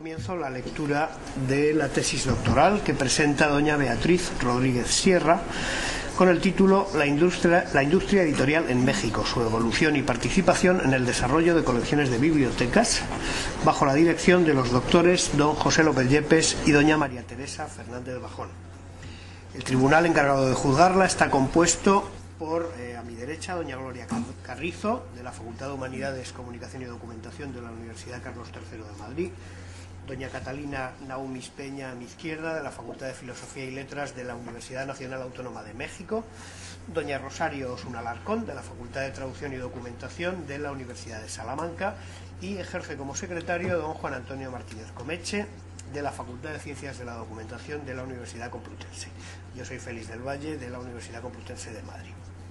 comienzo la lectura de la tesis doctoral que presenta doña Beatriz Rodríguez Sierra con el título La industria editorial en México, su evolución y participación en el desarrollo de colecciones de bibliotecas, bajo la dirección de los doctores don José López Yepes y doña María Teresa Fernández Bajón. El tribunal encargado de juzgarla está compuesto por, a mi derecha, doña Gloria Carrizo, de la Facultad de Humanidades, Comunicación y Documentación de la Universidad Carlos III de Madrid, doña Catalina Naumis Peña, a mi izquierda, de la Facultad de Filosofía y Letras de la Universidad Nacional Autónoma de México, doña Rosario Osuna Alarcón, de la Facultad de Traducción y Documentación de la Universidad de Salamanca, y ejerce como secretario don Juan Antonio Martínez Comeche, de la Facultad de Ciencias de la Documentación de la Universidad Complutense. Yo soy Félix del Valle, de la Universidad Complutense de Madrid.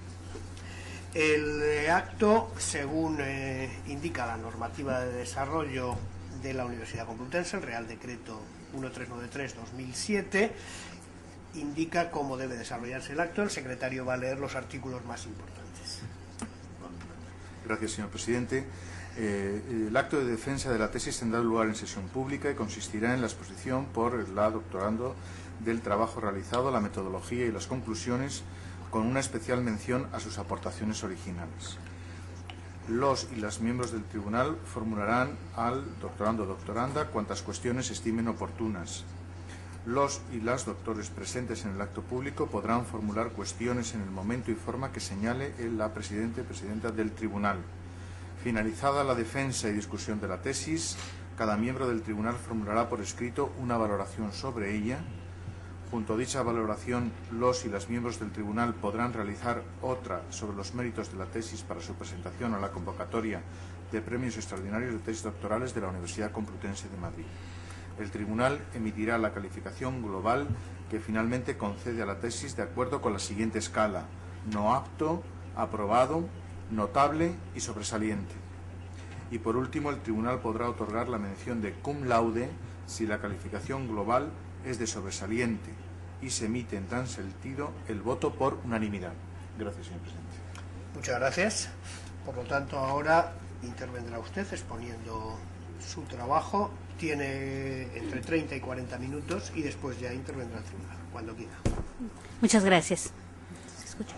El acto, según indica la normativa de desarrollo de la Universidad Complutense, el Real Decreto 1393/2007, indica cómo debe desarrollarse el acto. El secretario va a leer los artículos más importantes. Gracias, señor presidente. El acto de defensa de la tesis tendrá lugar en sesión pública y consistirá en la exposición por la doctorando del trabajo realizado, la metodología y las conclusiones, con una especial mención a sus aportaciones originales. Los y las miembros del tribunal formularán al doctorando o doctoranda cuantas cuestiones estimen oportunas. Los y las doctores presentes en el acto público podrán formular cuestiones en el momento y forma que señale la presidenta del tribunal. Finalizada la defensa y discusión de la tesis, cada miembro del tribunal formulará por escrito una valoración sobre ella. Junto a dicha valoración, los y las miembros del tribunal podrán realizar otra sobre los méritos de la tesis para su presentación a la convocatoria de premios extraordinarios de tesis doctorales de la Universidad Complutense de Madrid. El tribunal emitirá la calificación global que finalmente concede a la tesis de acuerdo con la siguiente escala: no apto, aprobado, notable y sobresaliente. Y por último, el tribunal podrá otorgar la mención de cum laude si la calificación global es de sobresaliente y se emite en tal sentido el voto por unanimidad. Gracias, señor presidente. Muchas gracias. Por lo tanto, ahora intervendrá usted exponiendo su trabajo. Tiene entre 30 y 40 minutos y después ya intervendrá el tribunal, cuando quiera. Muchas gracias. ¿Se escucha?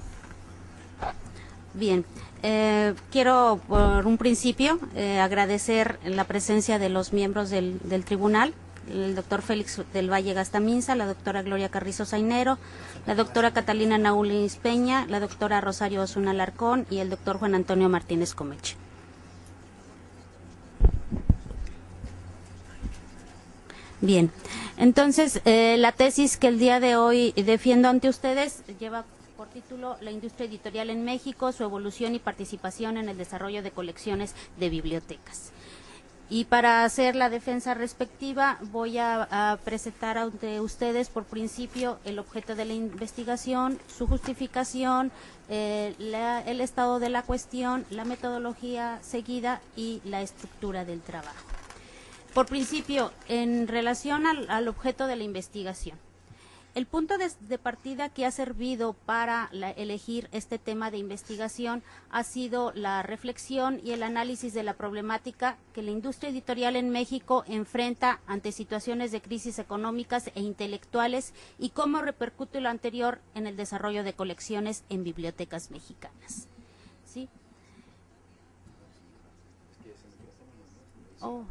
Bien, quiero por un principio agradecer la presencia de los miembros del tribunal, el doctor Félix del Valle Gastaminza, la doctora Gloria Carrizo Zainero, la doctora Catalina Naumis Peña, la doctora Rosario Osuna Alarcón y el doctor Juan Antonio Martínez Comeche. Bien, entonces la tesis que el día de hoy defiendo ante ustedes lleva por título La industria editorial en México, su evolución y participación en el desarrollo de colecciones de bibliotecas. Y para hacer la defensa respectiva voy a presentar ante ustedes por principio el objeto de la investigación, su justificación, el estado de la cuestión, la metodología seguida y la estructura del trabajo. Por principio, en relación al objeto de la investigación, el punto de partida que ha servido para elegir este tema de investigación ha sido la reflexión y el análisis de la problemática que la industria editorial en México enfrenta ante situaciones de crisis económicas e intelectuales y cómo repercute lo anterior en el desarrollo de colecciones en bibliotecas mexicanas. ¿Sí? Oh.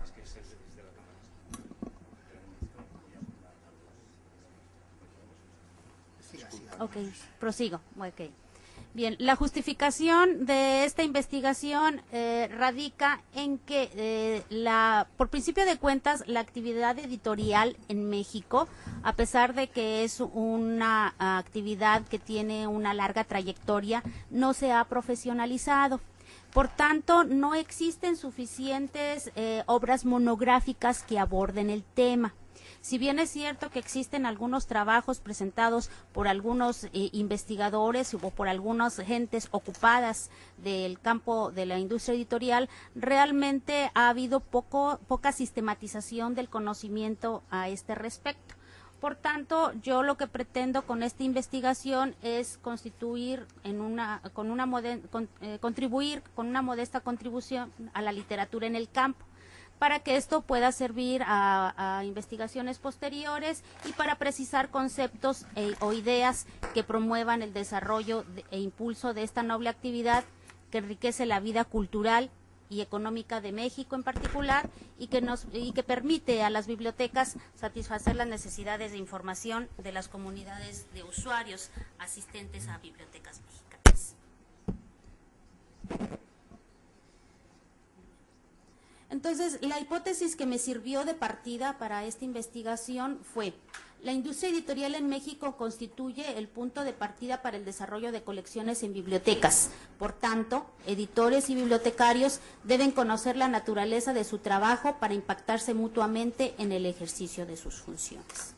Ok, prosigo. Okay. Bien, la justificación de esta investigación radica en que, por principio de cuentas, la actividad editorial en México, a pesar de que es una actividad que tiene una larga trayectoria, no se ha profesionalizado. Por tanto, no existen suficientes obras monográficas que aborden el tema. Si bien es cierto que existen algunos trabajos presentados por algunos investigadores o por algunas gentes ocupadas del campo de la industria editorial, realmente ha habido poca sistematización del conocimiento a este respecto. Por tanto, yo lo que pretendo con esta investigación es contribuir con una modesta contribución a la literatura en el campo. para que esto pueda servir a investigaciones posteriores y para precisar conceptos o ideas que promuevan el desarrollo e impulso de esta noble actividad que enriquece la vida cultural y económica de México en particular y que permite a las bibliotecas satisfacer las necesidades de información de las comunidades de usuarios asistentes a bibliotecas mexicanas. Entonces, la hipótesis que me sirvió de partida para esta investigación fue: la industria editorial en México constituye el punto de partida para el desarrollo de colecciones en bibliotecas. Por tanto, editores y bibliotecarios deben conocer la naturaleza de su trabajo para impactarse mutuamente en el ejercicio de sus funciones.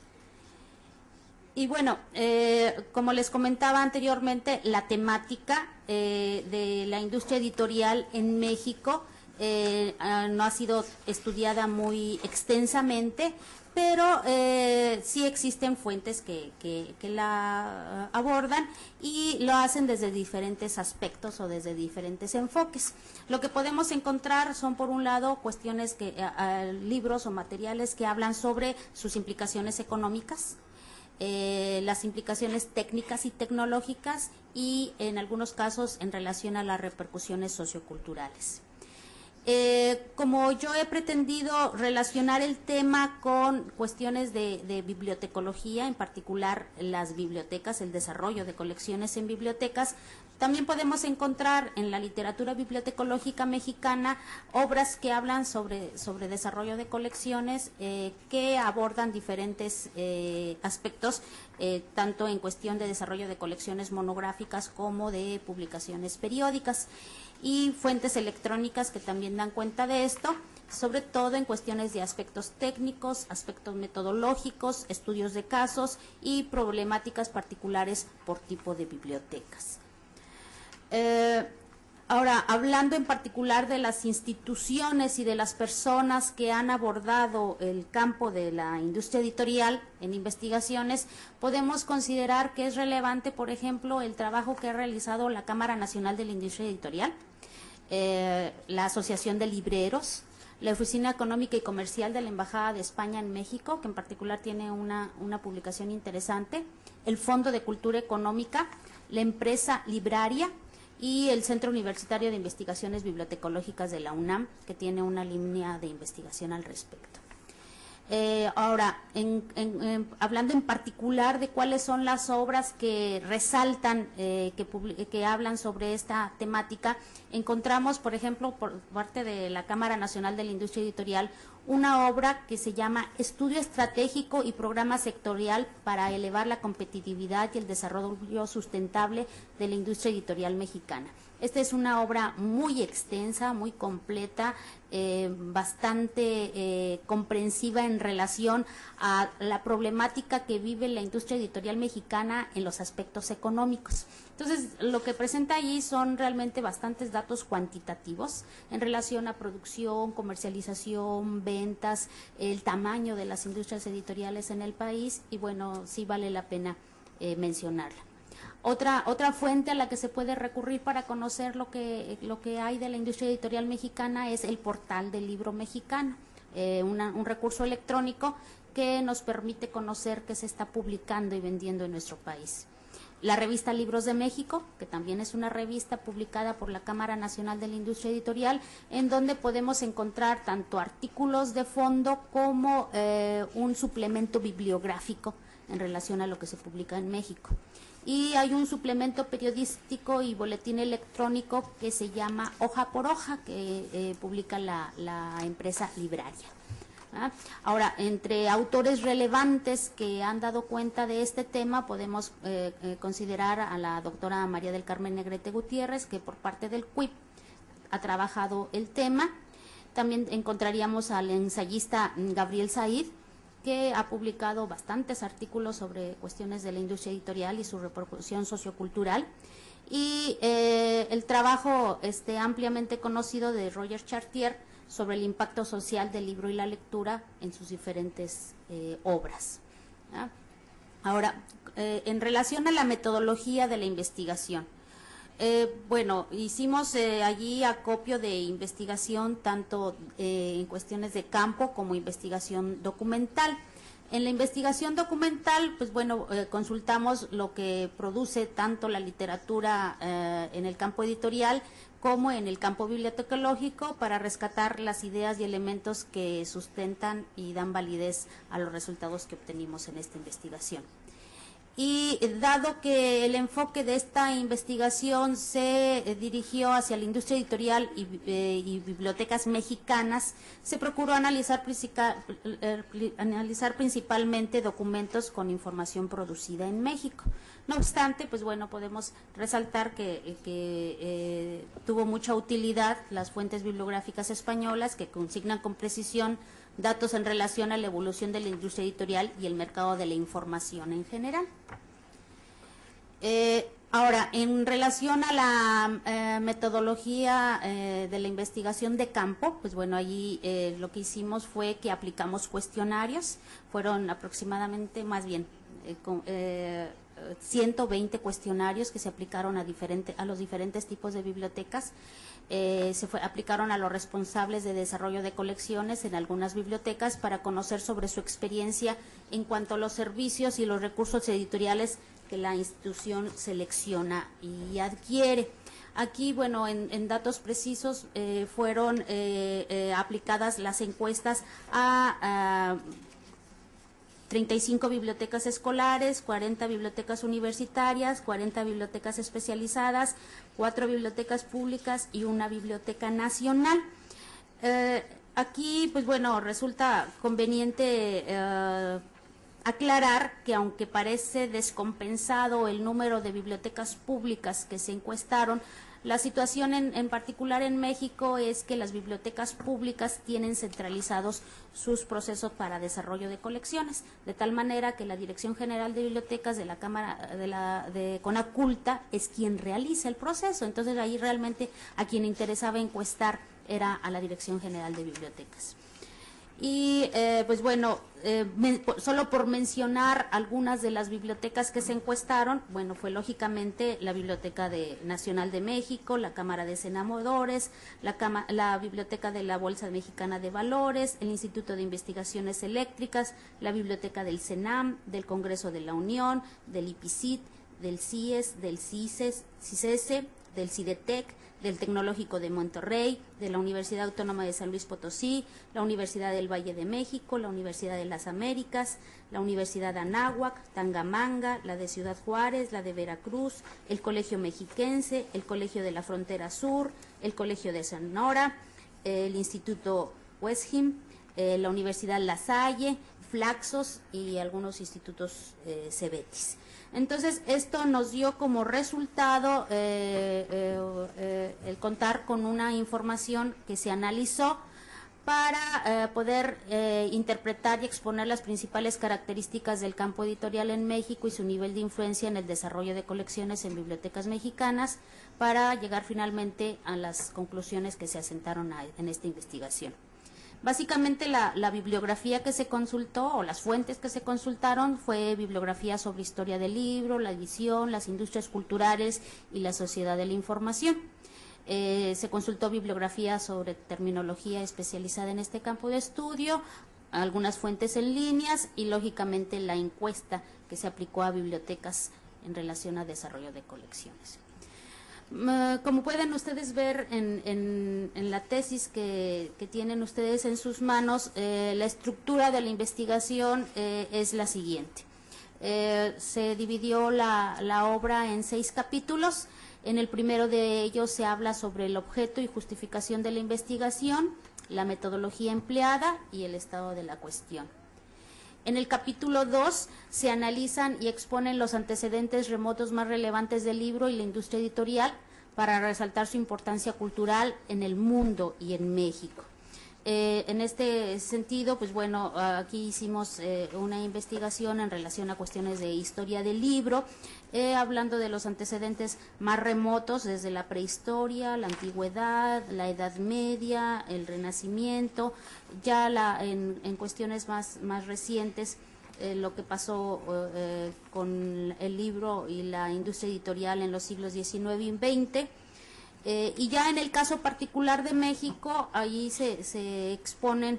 Y bueno, como les comentaba anteriormente, la temática de la industria editorial en México no ha sido estudiada muy extensamente, pero sí existen fuentes que la abordan y lo hacen desde diferentes aspectos o desde diferentes enfoques. Lo que podemos encontrar son, por un lado, cuestiones libros o materiales que hablan sobre sus implicaciones económicas, las implicaciones técnicas y tecnológicas y, en algunos casos, en relación a las repercusiones socioculturales. Como yo he pretendido relacionar el tema con cuestiones de bibliotecología, en particular las bibliotecas, el desarrollo de colecciones en bibliotecas, también podemos encontrar en la literatura bibliotecológica mexicana obras que hablan sobre desarrollo de colecciones, que abordan diferentes aspectos, tanto en cuestión de desarrollo de colecciones monográficas como de publicaciones periódicas, y fuentes electrónicas que también dan cuenta de esto, sobre todo en cuestiones de aspectos técnicos, aspectos metodológicos, estudios de casos y problemáticas particulares por tipo de bibliotecas. Ahora, hablando en particular de las instituciones y de las personas que han abordado el campo de la industria editorial en investigaciones, podemos considerar que es relevante, por ejemplo, el trabajo que ha realizado la Cámara Nacional de la Industria Editorial, la Asociación de Libreros, la Oficina Económica y Comercial de la Embajada de España en México, que en particular tiene una publicación interesante, el Fondo de Cultura Económica, la empresa Libraria y el Centro Universitario de Investigaciones Bibliotecológicas de la UNAM, que tiene una línea de investigación al respecto. Ahora, hablando en particular de cuáles son las obras que resaltan, que hablan sobre esta temática, encontramos, por ejemplo, por parte de la Cámara Nacional de la Industria Editorial, una obra que se llama Estudio Estratégico y Programa Sectorial para elevar la competitividad y el desarrollo sustentable de la industria editorial mexicana. Esta es una obra muy extensa, muy completa, bastante comprensiva en relación a la problemática que vive la industria editorial mexicana en los aspectos económicos. Entonces, lo que presenta allí son realmente bastantes datos cuantitativos en relación a producción, comercialización, ventas, el tamaño de las industrias editoriales en el país, y bueno, sí vale la pena mencionarla. Otra fuente a la que se puede recurrir para conocer lo que hay de la industria editorial mexicana es el portal del libro mexicano, un recurso electrónico que nos permite conocer qué se está publicando y vendiendo en nuestro país. La revista Libros de México, que también es una revista publicada por la Cámara Nacional de la Industria Editorial, en donde podemos encontrar tanto artículos de fondo como un suplemento bibliográfico en relación a lo que se publica en México. Y hay un suplemento periodístico y boletín electrónico que se llama Hoja por Hoja, que publica la empresa Libraria. Ahora, entre autores relevantes que han dado cuenta de este tema, podemos considerar a la doctora María del Carmen Negrete Gutiérrez, que por parte del CUIP ha trabajado el tema. También encontraríamos al ensayista Gabriel Said, que ha publicado bastantes artículos sobre cuestiones de la industria editorial y su repercusión sociocultural. Y el trabajo ampliamente conocido de Roger Chartier sobre el impacto social del libro y la lectura en sus diferentes obras. Ahora, en relación a la metodología de la investigación, Bueno, hicimos allí acopio de investigación tanto en cuestiones de campo como investigación documental. En la investigación documental, pues bueno, consultamos lo que produce tanto la literatura en el campo editorial como en el campo bibliotecológico para rescatar las ideas y elementos que sustentan y dan validez a los resultados que obtenimos en esta investigación. Y dado que el enfoque de esta investigación se dirigió hacia la industria editorial y bibliotecas mexicanas, se procuró analizar principalmente documentos con información producida en México. No obstante, pues bueno, podemos resaltar que tuvo mucha utilidad las fuentes bibliográficas españolas que consignan con precisión datos en relación a la evolución de la industria editorial y el mercado de la información en general. Ahora, en relación a la metodología de la investigación de campo, pues bueno, allí lo que hicimos fue que aplicamos cuestionarios, fueron aproximadamente, más bien, 120 cuestionarios que se aplicaron a los diferentes tipos de bibliotecas. Aplicaron a los responsables de desarrollo de colecciones en algunas bibliotecas para conocer sobre su experiencia en cuanto a los servicios y los recursos editoriales que la institución selecciona y adquiere. Aquí, bueno, en datos precisos fueron aplicadas las encuestas a 35 bibliotecas escolares, 40 bibliotecas universitarias, 40 bibliotecas especializadas, 4 bibliotecas públicas y una biblioteca nacional. Aquí, pues bueno, resulta conveniente aclarar que aunque parece descompensado el número de bibliotecas públicas que se encuestaron, la situación en particular en México es que las bibliotecas públicas tienen centralizados sus procesos para desarrollo de colecciones, de tal manera que la Dirección General de Bibliotecas de la Cámara de Conaculta es quien realiza el proceso. Entonces ahí realmente a quien interesaba encuestar era a la Dirección General de Bibliotecas. Y pues bueno, solo por mencionar algunas de las bibliotecas que se encuestaron, bueno, fue lógicamente la Biblioteca Nacional de México, la Cámara de Senadores, la Biblioteca de la Bolsa Mexicana de Valores, el Instituto de Investigaciones Eléctricas, la Biblioteca del CENAM, del Congreso de la Unión, del IPICIT, del CIES, del CICESE, del CIDETEC, del Tecnológico de Monterrey, de la Universidad Autónoma de San Luis Potosí, la Universidad del Valle de México, la Universidad de las Américas, la Universidad de Anáhuac, Tangamanga, la de Ciudad Juárez, la de Veracruz, el Colegio Mexiquense, el Colegio de la Frontera Sur, el Colegio de Sonora, el Instituto Westham, la Universidad La Salle, Flaxos y algunos institutos Cebetis. Entonces, esto nos dio como resultado el contar con una información que se analizó para poder interpretar y exponer las principales características del campo editorial en México y su nivel de influencia en el desarrollo de colecciones en bibliotecas mexicanas, para llegar finalmente a las conclusiones que se asentaron en esta investigación. Básicamente la bibliografía que se consultó o las fuentes que se consultaron fue bibliografía sobre historia del libro, la edición, las industrias culturales y la sociedad de la información. Se consultó bibliografía sobre terminología especializada en este campo de estudio, algunas fuentes en líneas y lógicamente la encuesta que se aplicó a bibliotecas en relación a desarrollo de colecciones. Como pueden ustedes ver en la tesis que tienen ustedes en sus manos, la estructura de la investigación es la siguiente. Se dividió la obra en 6 capítulos. En el primero de ellos se habla sobre el objeto y justificación de la investigación, la metodología empleada y el estado de la cuestión. En el capítulo 2 se analizan y exponen los antecedentes remotos más relevantes del libro y la industria editorial para resaltar su importancia cultural en el mundo y en México. En este sentido, pues bueno, aquí hicimos una investigación en relación a cuestiones de historia del libro, hablando de los antecedentes más remotos desde la prehistoria, la antigüedad, la Edad Media, el Renacimiento, ya en cuestiones más recientes lo que pasó con el libro y la industria editorial en los siglos XIX y XX. Y ya en el caso particular de México, ahí se exponen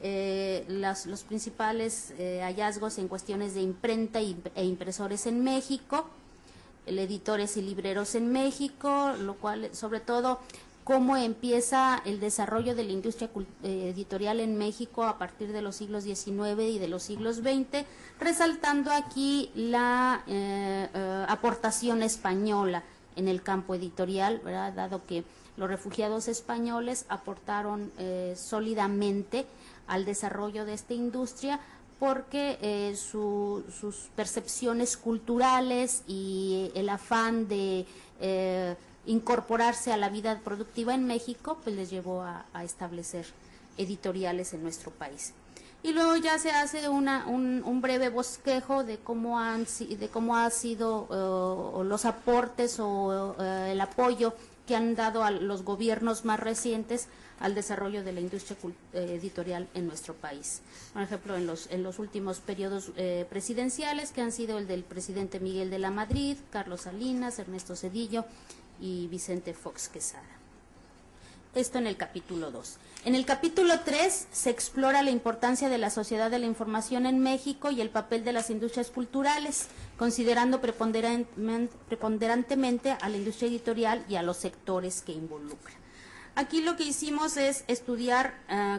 los principales hallazgos en cuestiones de imprenta e impresores en México, editores y libreros en México, lo cual, sobre todo, cómo empieza el desarrollo de la industria editorial en México a partir de los siglos XIX y de los siglos XX, resaltando aquí la aportación española en el campo editorial, ¿verdad? Dado que los refugiados españoles aportaron sólidamente al desarrollo de esta industria, porque sus percepciones culturales y el afán de incorporarse a la vida productiva en México, pues les llevó a establecer editoriales en nuestro país. Y luego ya se hace un breve bosquejo de cómo ha sido los aportes o el apoyo que han dado a los gobiernos más recientes al desarrollo de la industria editorial en nuestro país. Por ejemplo, en los últimos periodos presidenciales, que han sido el del presidente Miguel de la Madrid, Carlos Salinas, Ernesto Zedillo y Vicente Fox Quesada. Esto en el capítulo 2. En el capítulo 3 se explora la importancia de la sociedad de la información en México y el papel de las industrias culturales, considerando preponderantemente a la industria editorial y a los sectores que involucra. Aquí lo que hicimos es estudiar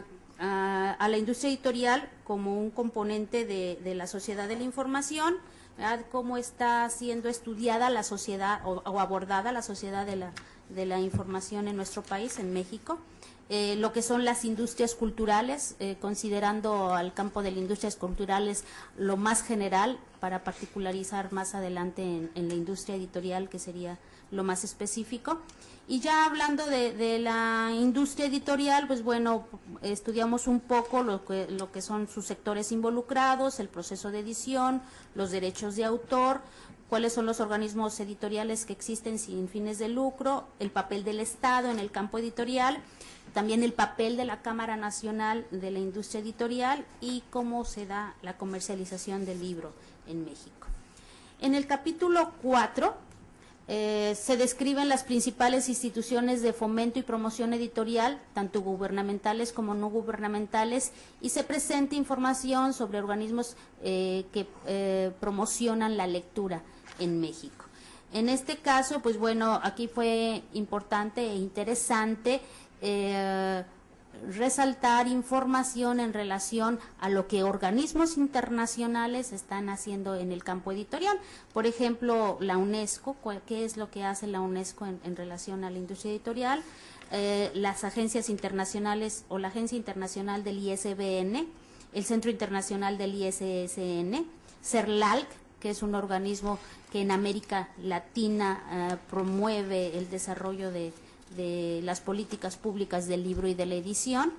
a la industria editorial como un componente de la sociedad de la información, ¿verdad? Cómo está siendo estudiada la sociedad o abordada la sociedad de la información en nuestro país, en México, lo que son las industrias culturales, considerando al campo de las industrias culturales lo más general, para particularizar más adelante en la industria editorial, que sería lo más específico. Y ya hablando de la industria editorial, pues bueno, estudiamos un poco lo que son sus sectores involucrados, el proceso de edición, los derechos de autor, cuáles son los organismos editoriales que existen sin fines de lucro, el papel del Estado en el campo editorial, también el papel de la Cámara Nacional de la Industria Editorial y cómo se da la comercialización del libro en México. En el capítulo 4 se describen las principales instituciones de fomento y promoción editorial, tanto gubernamentales como no gubernamentales, y se presenta información sobre organismos que promocionan la lectura en México. En este caso, pues bueno, aquí fue importante e interesante resaltar información en relación a lo que organismos internacionales están haciendo en el campo editorial. Por ejemplo, la UNESCO, ¿qué es lo que hace la UNESCO en relación a la industria editorial? Las agencias internacionales o la Agencia Internacional del ISBN, el Centro Internacional del ISSN, CERLALC, que es un organismo que en América Latina promueve el desarrollo de las políticas públicas del libro y de la edición.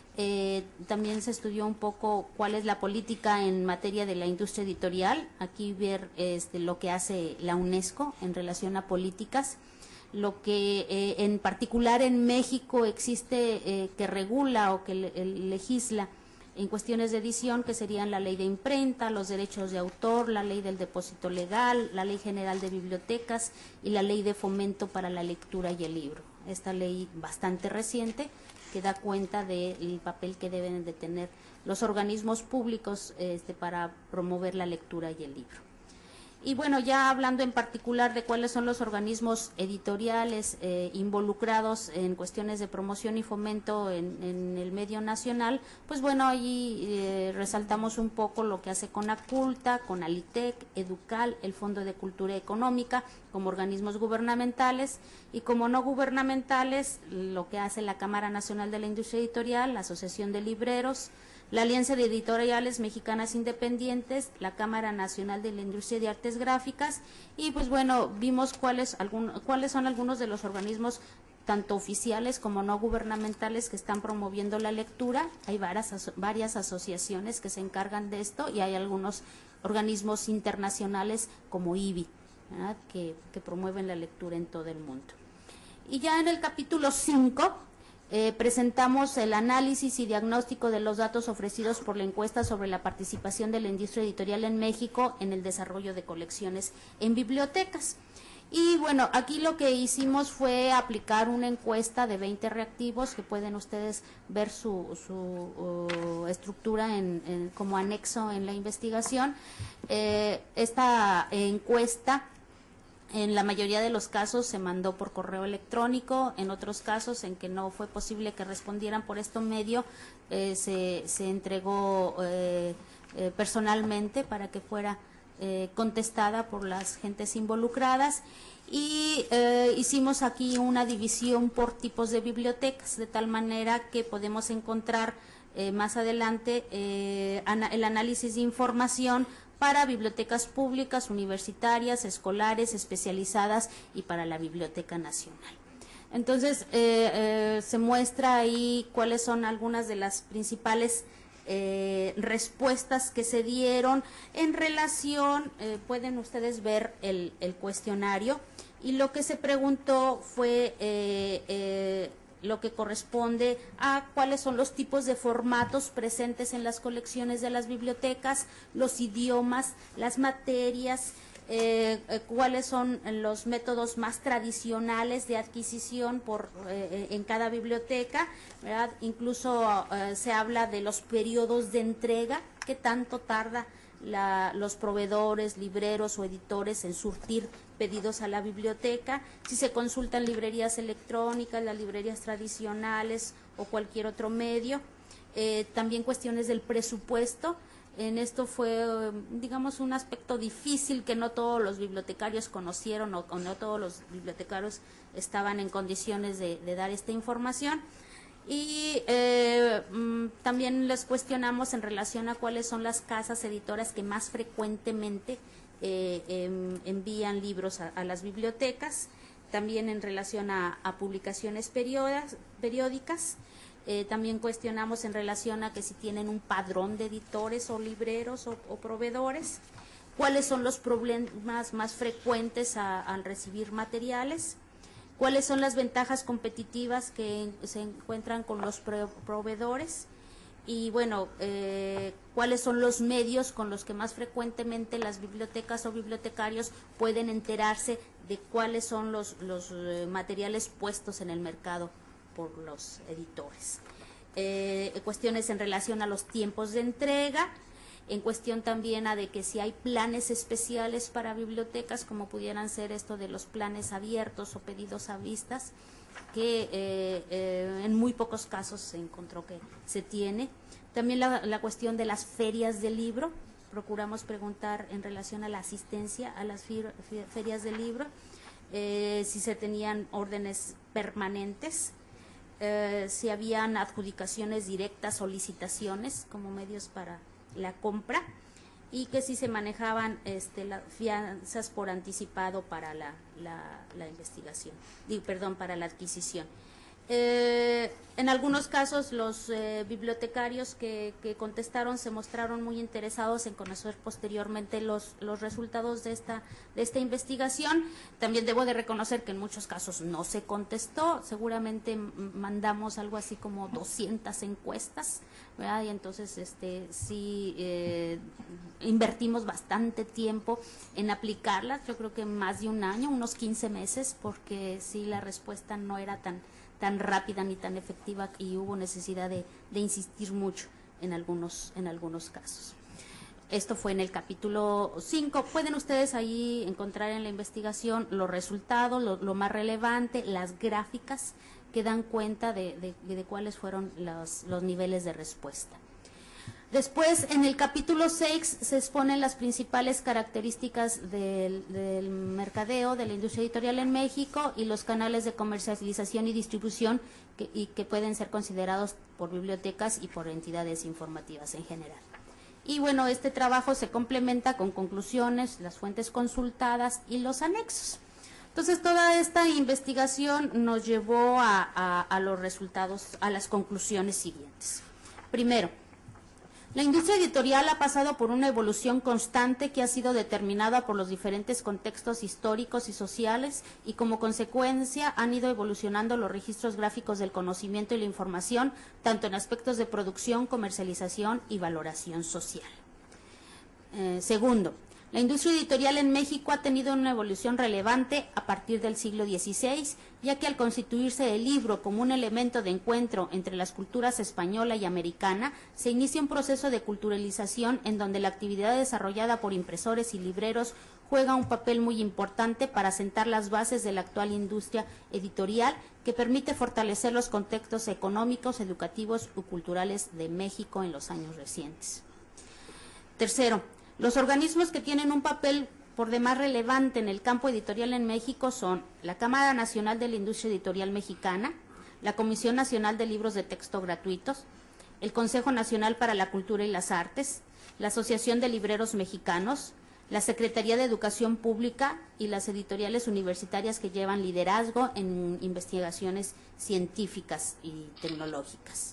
También se estudió un poco cuál es la política en materia de la industria editorial. Aquí ver lo que hace la UNESCO en relación a políticas, lo que en particular en México existe que regula o que legisla en cuestiones de edición, que serían la ley de imprenta, los derechos de autor, la ley del depósito legal, la ley general de bibliotecas y la ley de fomento para la lectura y el libro. Esta ley bastante reciente que da cuenta del papel que deben de tener los organismos públicos para promover la lectura y el libro. Y bueno, ya hablando en particular de cuáles son los organismos editoriales involucrados en cuestiones de promoción y fomento en el medio nacional, pues bueno, allí resaltamos un poco lo que hace CONACULTA, CONALITEC, EDUCAL, el Fondo de Cultura Económica, como organismos gubernamentales, y como no gubernamentales, lo que hace la Cámara Nacional de la Industria Editorial, la Asociación de Libreros, la Alianza de Editoriales Mexicanas Independientes, la Cámara Nacional de la Industria de Artes Gráficas, y pues bueno, vimos cuáles son algunos de los organismos tanto oficiales como no gubernamentales que están promoviendo la lectura. Hay varias asociaciones que se encargan de esto, y hay algunos organismos internacionales como IBI, ¿verdad?, que promueven la lectura en todo el mundo. Y ya en el capítulo 5 Presentamos el análisis y diagnóstico de los datos ofrecidos por la encuesta sobre la participación de la industria editorial en México en el desarrollo de colecciones en bibliotecas. Y bueno, aquí lo que hicimos fue aplicar una encuesta de 20 reactivos, que pueden ustedes ver su estructura como anexo en la investigación. Esta encuesta, en la mayoría de los casos se mandó por correo electrónico, en otros casos en que no fue posible que respondieran por este medio, se entregó personalmente para que fuera contestada por las gentes involucradas, y hicimos aquí una división por tipos de bibliotecas, de tal manera que podemos encontrar más adelante el análisis de información para bibliotecas públicas, universitarias, escolares, especializadas y para la Biblioteca Nacional. Entonces, se muestra ahí cuáles son algunas de las principales respuestas que se dieron en relación, pueden ustedes ver el cuestionario, y lo que se preguntó fue lo que corresponde a cuáles son los tipos de formatos presentes en las colecciones de las bibliotecas, los idiomas, las materias, cuáles son los métodos más tradicionales de adquisición en cada biblioteca, ¿verdad? Incluso se habla de los periodos de entrega, qué tanto tarda los proveedores, libreros o editores en surtir pedidos a la biblioteca, si se consultan librerías electrónicas, las librerías tradicionales o cualquier otro medio. También cuestiones del presupuesto. En esto fue, digamos, un aspecto difícil que no todos los bibliotecarios conocieron, o no todos los bibliotecarios estaban en condiciones de dar esta información. Y también les cuestionamos en relación a cuáles son las casas editoras que más frecuentemente envían libros a las bibliotecas, también en relación a publicaciones periódicas. También cuestionamos en relación a que si tienen un padrón de editores o libreros o proveedores, cuáles son los problemas más frecuentes al recibir materiales, cuáles son las ventajas competitivas que se encuentran con los proveedores, y bueno, cuáles son los medios con los que más frecuentemente las bibliotecas o bibliotecarios pueden enterarse de cuáles son los materiales puestos en el mercado por los editores. Cuestiones en relación a los tiempos de entrega, en cuestión también a de que si hay planes especiales para bibliotecas, como pudieran ser esto de los planes abiertos o pedidos a vistas, que en muy pocos casos se encontró que se tiene. También la cuestión de las ferias del libro, procuramos preguntar en relación a la asistencia a las ferias del libro, si se tenían órdenes permanentes, si habían adjudicaciones directas o licitaciones como medios para la compra, y que si se manejaban las fianzas por anticipado para la investigación, para la adquisición. En algunos casos los bibliotecarios que contestaron se mostraron muy interesados en conocer posteriormente los resultados de esta investigación. También debo de reconocer que en muchos casos no se contestó, seguramente mandamos algo así como 200 encuestas, ¿verdad? Y entonces sí invertimos bastante tiempo en aplicarlas, yo creo que más de un año, unos 15 meses, porque sí la respuesta no era tan rápida ni tan efectiva, y hubo necesidad de insistir mucho en algunos casos. Esto fue en el capítulo 5. Pueden ustedes ahí encontrar en la investigación los resultados, lo más relevante, las gráficas que dan cuenta de cuáles fueron los niveles de respuesta. Después, en el capítulo 6 se exponen las principales características del mercadeo, de la industria editorial en México, y los canales de comercialización y distribución que pueden ser considerados por bibliotecas y por entidades informativas en general. Y bueno, este trabajo se complementa con conclusiones, las fuentes consultadas y los anexos. Entonces, toda esta investigación nos llevó a los resultados, a las conclusiones siguientes. Primero, La industria editorial ha pasado por una evolución constante que ha sido determinada por los diferentes contextos históricos y sociales y como consecuencia han ido evolucionando los registros gráficos del conocimiento y la información, tanto en aspectos de producción, comercialización y valoración social. Segundo, la industria editorial en México ha tenido una evolución relevante a partir del siglo XVI, ya que al constituirse el libro como un elemento de encuentro entre las culturas española y americana, se inicia un proceso de culturalización en donde la actividad desarrollada por impresores y libreros juega un papel muy importante para sentar las bases de la actual industria editorial que permite fortalecer los contextos económicos, educativos y culturales de México en los años recientes. Tercero, los organismos que tienen un papel por demás relevante en el campo editorial en México son la Cámara Nacional de la Industria Editorial Mexicana, la Comisión Nacional de Libros de Texto Gratuitos, el Consejo Nacional para la Cultura y las Artes, la Asociación de Libreros Mexicanos, la Secretaría de Educación Pública y las editoriales universitarias que llevan liderazgo en investigaciones científicas y tecnológicas.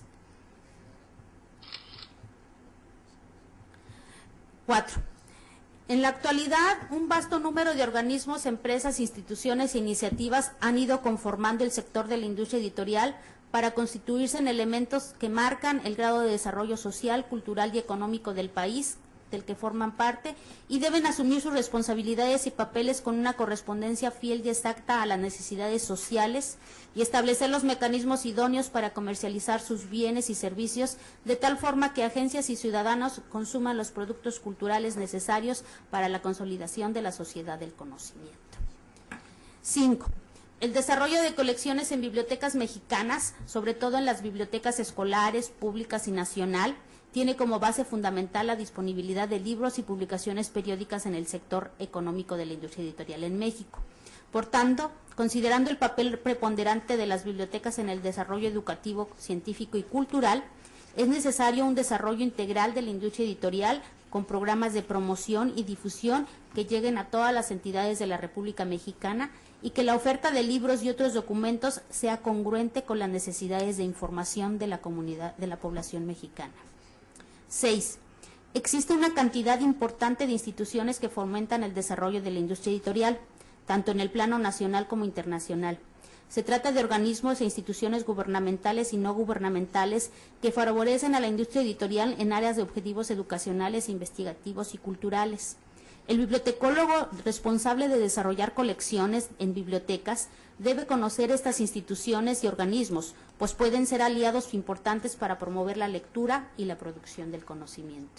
4. En la actualidad, un vasto número de organismos, empresas, instituciones e iniciativas han ido conformando el sector de la industria editorial para constituirse en elementos que marcan el grado de desarrollo social, cultural y económico del país del que forman parte y deben asumir sus responsabilidades y papeles con una correspondencia fiel y exacta a las necesidades sociales y establecer los mecanismos idóneos para comercializar sus bienes y servicios de tal forma que agencias y ciudadanos consuman los productos culturales necesarios para la consolidación de la sociedad del conocimiento. 5. El desarrollo de colecciones en bibliotecas mexicanas, sobre todo en las bibliotecas escolares, públicas y nacional, tiene como base fundamental la disponibilidad de libros y publicaciones periódicas en el sector económico de la industria editorial en México. Por tanto, considerando el papel preponderante de las bibliotecas en el desarrollo educativo, científico y cultural, es necesario un desarrollo integral de la industria editorial con programas de promoción y difusión que lleguen a todas las entidades de la República Mexicana y que la oferta de libros y otros documentos sea congruente con las necesidades de información de la comunidad, de la población mexicana. 6. Existe una cantidad importante de instituciones que fomentan el desarrollo de la industria editorial, tanto en el plano nacional como internacional. Se trata de organismos e instituciones gubernamentales y no gubernamentales que favorecen a la industria editorial en áreas de objetivos educacionales, investigativos y culturales. El bibliotecólogo responsable de desarrollar colecciones en bibliotecas debe conocer estas instituciones y organismos, pues pueden ser aliados importantes para promover la lectura y la producción del conocimiento.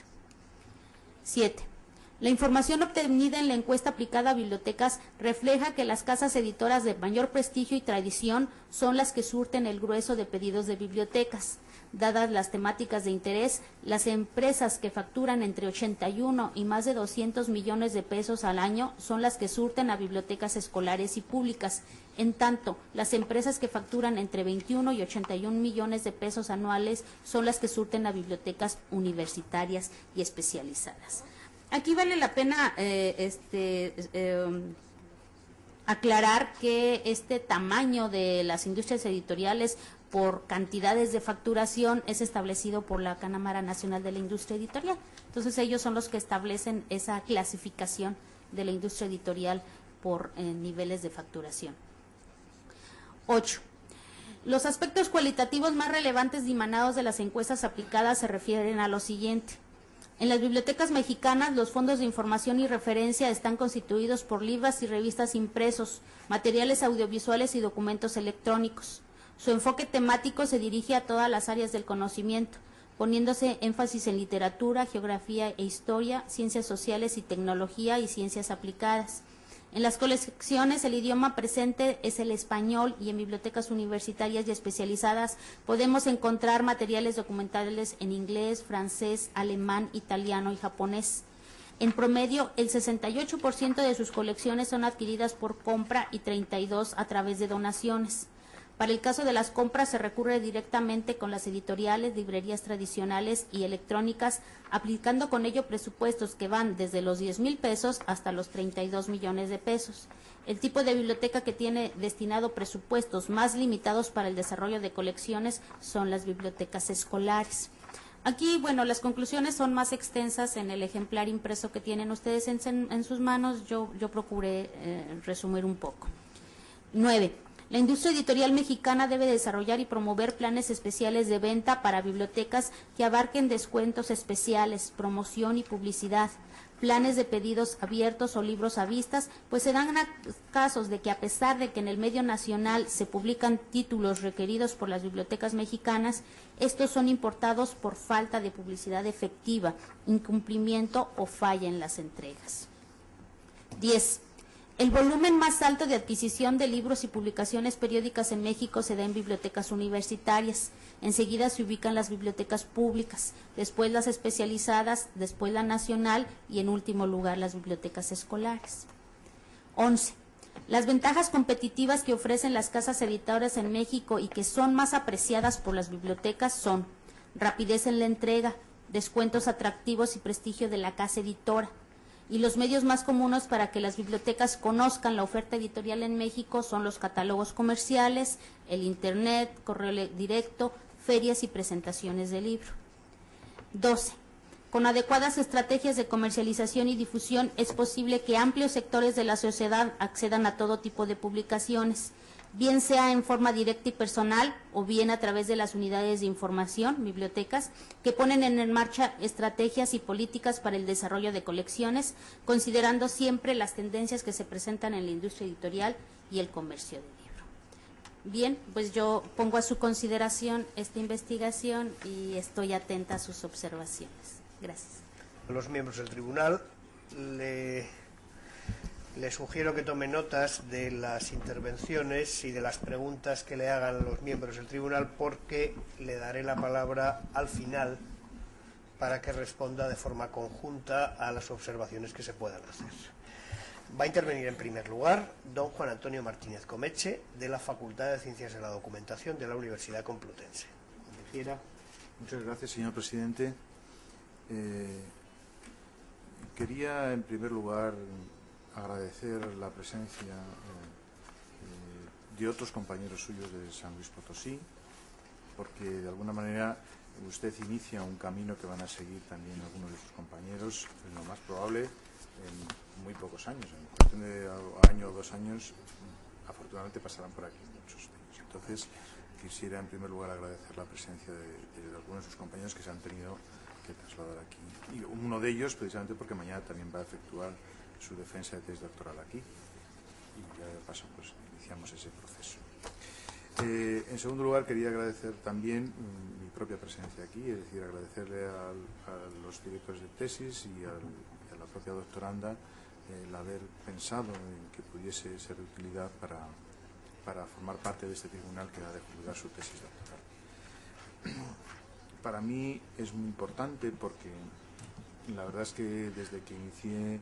7. La información obtenida en la encuesta aplicada a bibliotecas refleja que las casas editoras de mayor prestigio y tradición son las que surten el grueso de pedidos de bibliotecas. Dadas las temáticas de interés, las empresas que facturan entre 81 y más de 200 millones de pesos al año son las que surten a bibliotecas escolares y públicas. En tanto, las empresas que facturan entre 21 y 81 millones de pesos anuales son las que surten a bibliotecas universitarias y especializadas. Aquí vale la pena aclarar que este tamaño de las industrias editoriales por cantidades de facturación es establecido por la Cámara Nacional de la Industria Editorial. Entonces ellos son los que establecen esa clasificación de la industria editorial por niveles de facturación. 8. Los aspectos cualitativos más relevantes dimanados de las encuestas aplicadas se refieren a lo siguiente. En las bibliotecas mexicanas, los fondos de información y referencia están constituidos por libros y revistas impresos, materiales audiovisuales y documentos electrónicos. Su enfoque temático se dirige a todas las áreas del conocimiento, poniéndose énfasis en literatura, geografía e historia, ciencias sociales y tecnología y ciencias aplicadas. En las colecciones el idioma presente es el español y en bibliotecas universitarias y especializadas podemos encontrar materiales documentales en inglés, francés, alemán, italiano y japonés. En promedio, el 68% de sus colecciones son adquiridas por compra y 32% a través de donaciones. Para el caso de las compras se recurre directamente con las editoriales, librerías tradicionales y electrónicas, aplicando con ello presupuestos que van desde los 10,000 pesos hasta los 32 millones de pesos. El tipo de biblioteca que tiene destinado presupuestos más limitados para el desarrollo de colecciones son las bibliotecas escolares. Aquí, bueno, las conclusiones son más extensas en el ejemplar impreso que tienen ustedes en sus manos. Yo procuré resumir un poco. 9. La industria editorial mexicana debe desarrollar y promover planes especiales de venta para bibliotecas que abarquen descuentos especiales, promoción y publicidad, planes de pedidos abiertos o libros a vistas, pues se dan casos de que a pesar de que en el medio nacional se publican títulos requeridos por las bibliotecas mexicanas, estos son importados por falta de publicidad efectiva, incumplimiento o falla en las entregas. 10. El volumen más alto de adquisición de libros y publicaciones periódicas en México se da en bibliotecas universitarias. Enseguida se ubican las bibliotecas públicas, después las especializadas, después la nacional y en último lugar las bibliotecas escolares. 11. Las ventajas competitivas que ofrecen las casas editoras en México y que son más apreciadas por las bibliotecas son rapidez en la entrega, descuentos atractivos y prestigio de la casa editora. Y los medios más comunes para que las bibliotecas conozcan la oferta editorial en México son los catálogos comerciales, el Internet, correo directo, ferias y presentaciones de libro. 12. Con adecuadas estrategias de comercialización y difusión es posible que amplios sectores de la sociedad accedan a todo tipo de publicaciones, bien sea en forma directa y personal o bien a través de las unidades de información, bibliotecas, que ponen en marcha estrategias y políticas para el desarrollo de colecciones, considerando siempre las tendencias que se presentan en la industria editorial y el comercio del libro. Bien, pues yo pongo a su consideración esta investigación y estoy atenta a sus observaciones. Gracias. A los miembros del tribunal le sugiero que tome notas de las intervenciones y de las preguntas que le hagan los miembros del tribunal, porque le daré la palabra al final para que responda de forma conjunta a las observaciones que se puedan hacer. Va a intervenir en primer lugar don Juan Antonio Martínez Comeche, de la Facultad de Ciencias de la Documentación de la Universidad Complutense. Donde quiera. Muchas gracias, señor presidente. Quería, en primer lugar, agradecer la presencia de otros compañeros suyos de San Luis Potosí, porque de alguna manera usted inicia un camino que van a seguir también algunos de sus compañeros, lo más probable en muy pocos años, en cuestión de año o 2 años, afortunadamente pasarán por aquí muchos de ellos. Entonces, quisiera en primer lugar agradecer la presencia de algunos de sus compañeros que se han tenido que trasladar aquí. Y uno de ellos, precisamente porque mañana también va a efectuar su defensa de tesis doctoral aquí. Y ya de paso, pues, iniciamos ese proceso. En segundo lugar, quería agradecer también mi propia presencia aquí, es decir, agradecerle a los directores de tesis y a la propia doctoranda el haber pensado en que pudiese ser de utilidad para formar parte de este tribunal que ha de juzgar su tesis doctoral. Para mí es muy importante porque la verdad es que desde que inicié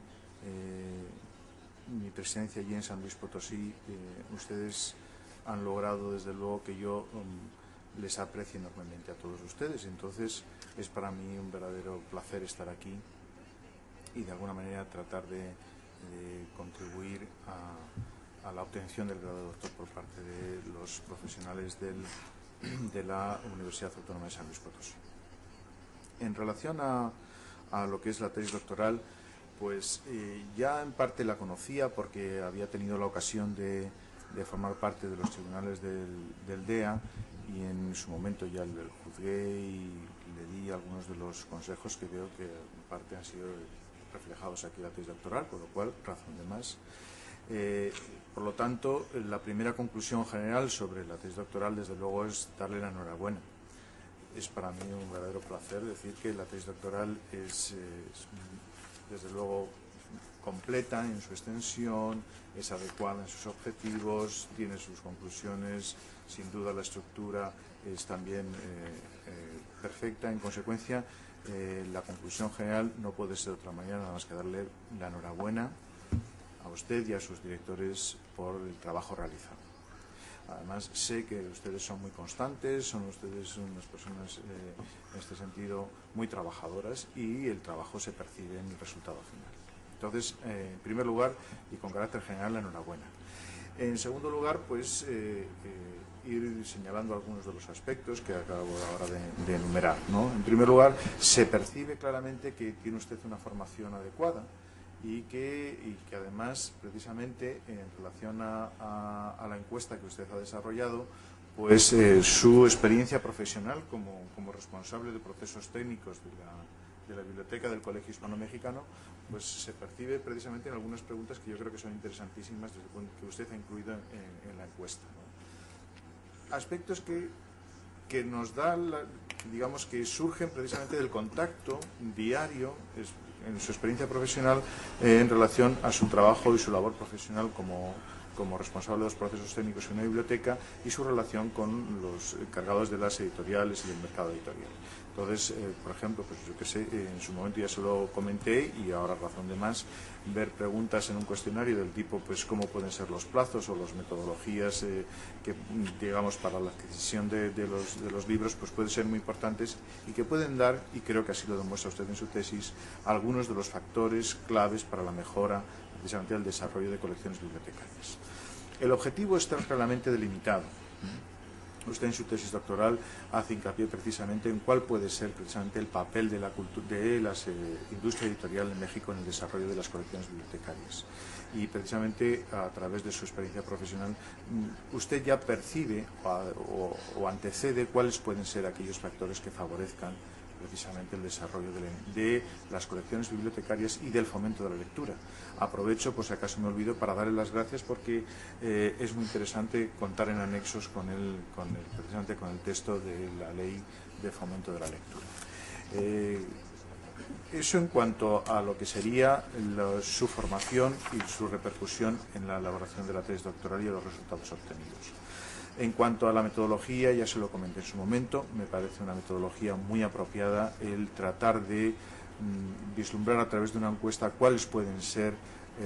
mi presencia allí en San Luis Potosí, ustedes han logrado desde luego que yo les aprecie enormemente a todos ustedes. Entonces es para mí un verdadero placer estar aquí y de alguna manera tratar de contribuir a la obtención del grado de doctor por parte de los profesionales de la Universidad Autónoma de San Luis Potosí. En relación a lo que es la tesis doctoral, pues ya en parte la conocía porque había tenido la ocasión de formar parte de los tribunales del DEA y en su momento ya le juzgué y le di algunos de los consejos que veo que en parte han sido reflejados aquí en la tesis doctoral, con lo cual razón de más. Por lo tanto, la primera conclusión general sobre la tesis doctoral, desde luego, es darle la enhorabuena. Es para mí un verdadero placer decir que la tesis doctoral es desde luego, completa en su extensión, es adecuada en sus objetivos, tiene sus conclusiones, sin duda la estructura es también perfecta. En consecuencia, la conclusión general no puede ser de otra manera nada más que darle la enhorabuena a usted y a sus directores por el trabajo realizado. Además, sé que ustedes son muy constantes, son ustedes unas personas en este sentido muy trabajadoras y el trabajo se percibe en el resultado final. Entonces, en primer lugar y con carácter general, la enhorabuena. En segundo lugar, pues ir señalando algunos de los aspectos que acabo ahora de enumerar, ¿no? En primer lugar, se percibe claramente que tiene usted una formación adecuada y que además, precisamente, en relación a la encuesta que usted ha desarrollado, pues su experiencia profesional como responsable de procesos técnicos de la Biblioteca del Colegio Hispano-Mexicano, pues se percibe precisamente en algunas preguntas que yo creo que son interesantísimas desde el punto que usted ha incluido en la encuesta, ¿no? Aspectos que nos da, digamos, que surgen precisamente del contacto diario en su experiencia profesional en relación a su trabajo y su labor profesional como responsable de los procesos técnicos en una biblioteca y su relación con los encargados de las editoriales y del mercado editorial. Entonces, por ejemplo, pues yo que sé, en su momento ya se lo comenté y ahora razón de más, ver preguntas en un cuestionario del tipo, pues cómo pueden ser los plazos o las metodologías que, digamos, para la adquisición de los libros, pues pueden ser muy importantes y que pueden dar, y creo que así lo demuestra usted en su tesis, algunos de los factores claves para la mejora precisamente del desarrollo de colecciones bibliotecarias. El objetivo está claramente delimitado. Usted en su tesis doctoral hace hincapié precisamente en cuál puede ser precisamente el papel de la industria editorial en México en el desarrollo de las colecciones bibliotecarias. Y precisamente a través de su experiencia profesional, usted ya percibe o antecede cuáles pueden ser aquellos factores que favorezcan precisamente el desarrollo de las colecciones bibliotecarias y del fomento de la lectura. Aprovecho, por si acaso me olvido, para darle las gracias porque es muy interesante contar en anexos precisamente con el texto de la Ley de Fomento de la Lectura. Eso en cuanto a lo que sería su formación y su repercusión en la elaboración de la tesis doctoral y de los resultados obtenidos. En cuanto a la metodología, ya se lo comenté en su momento, me parece una metodología muy apropiada el tratar de vislumbrar a través de una encuesta cuáles pueden ser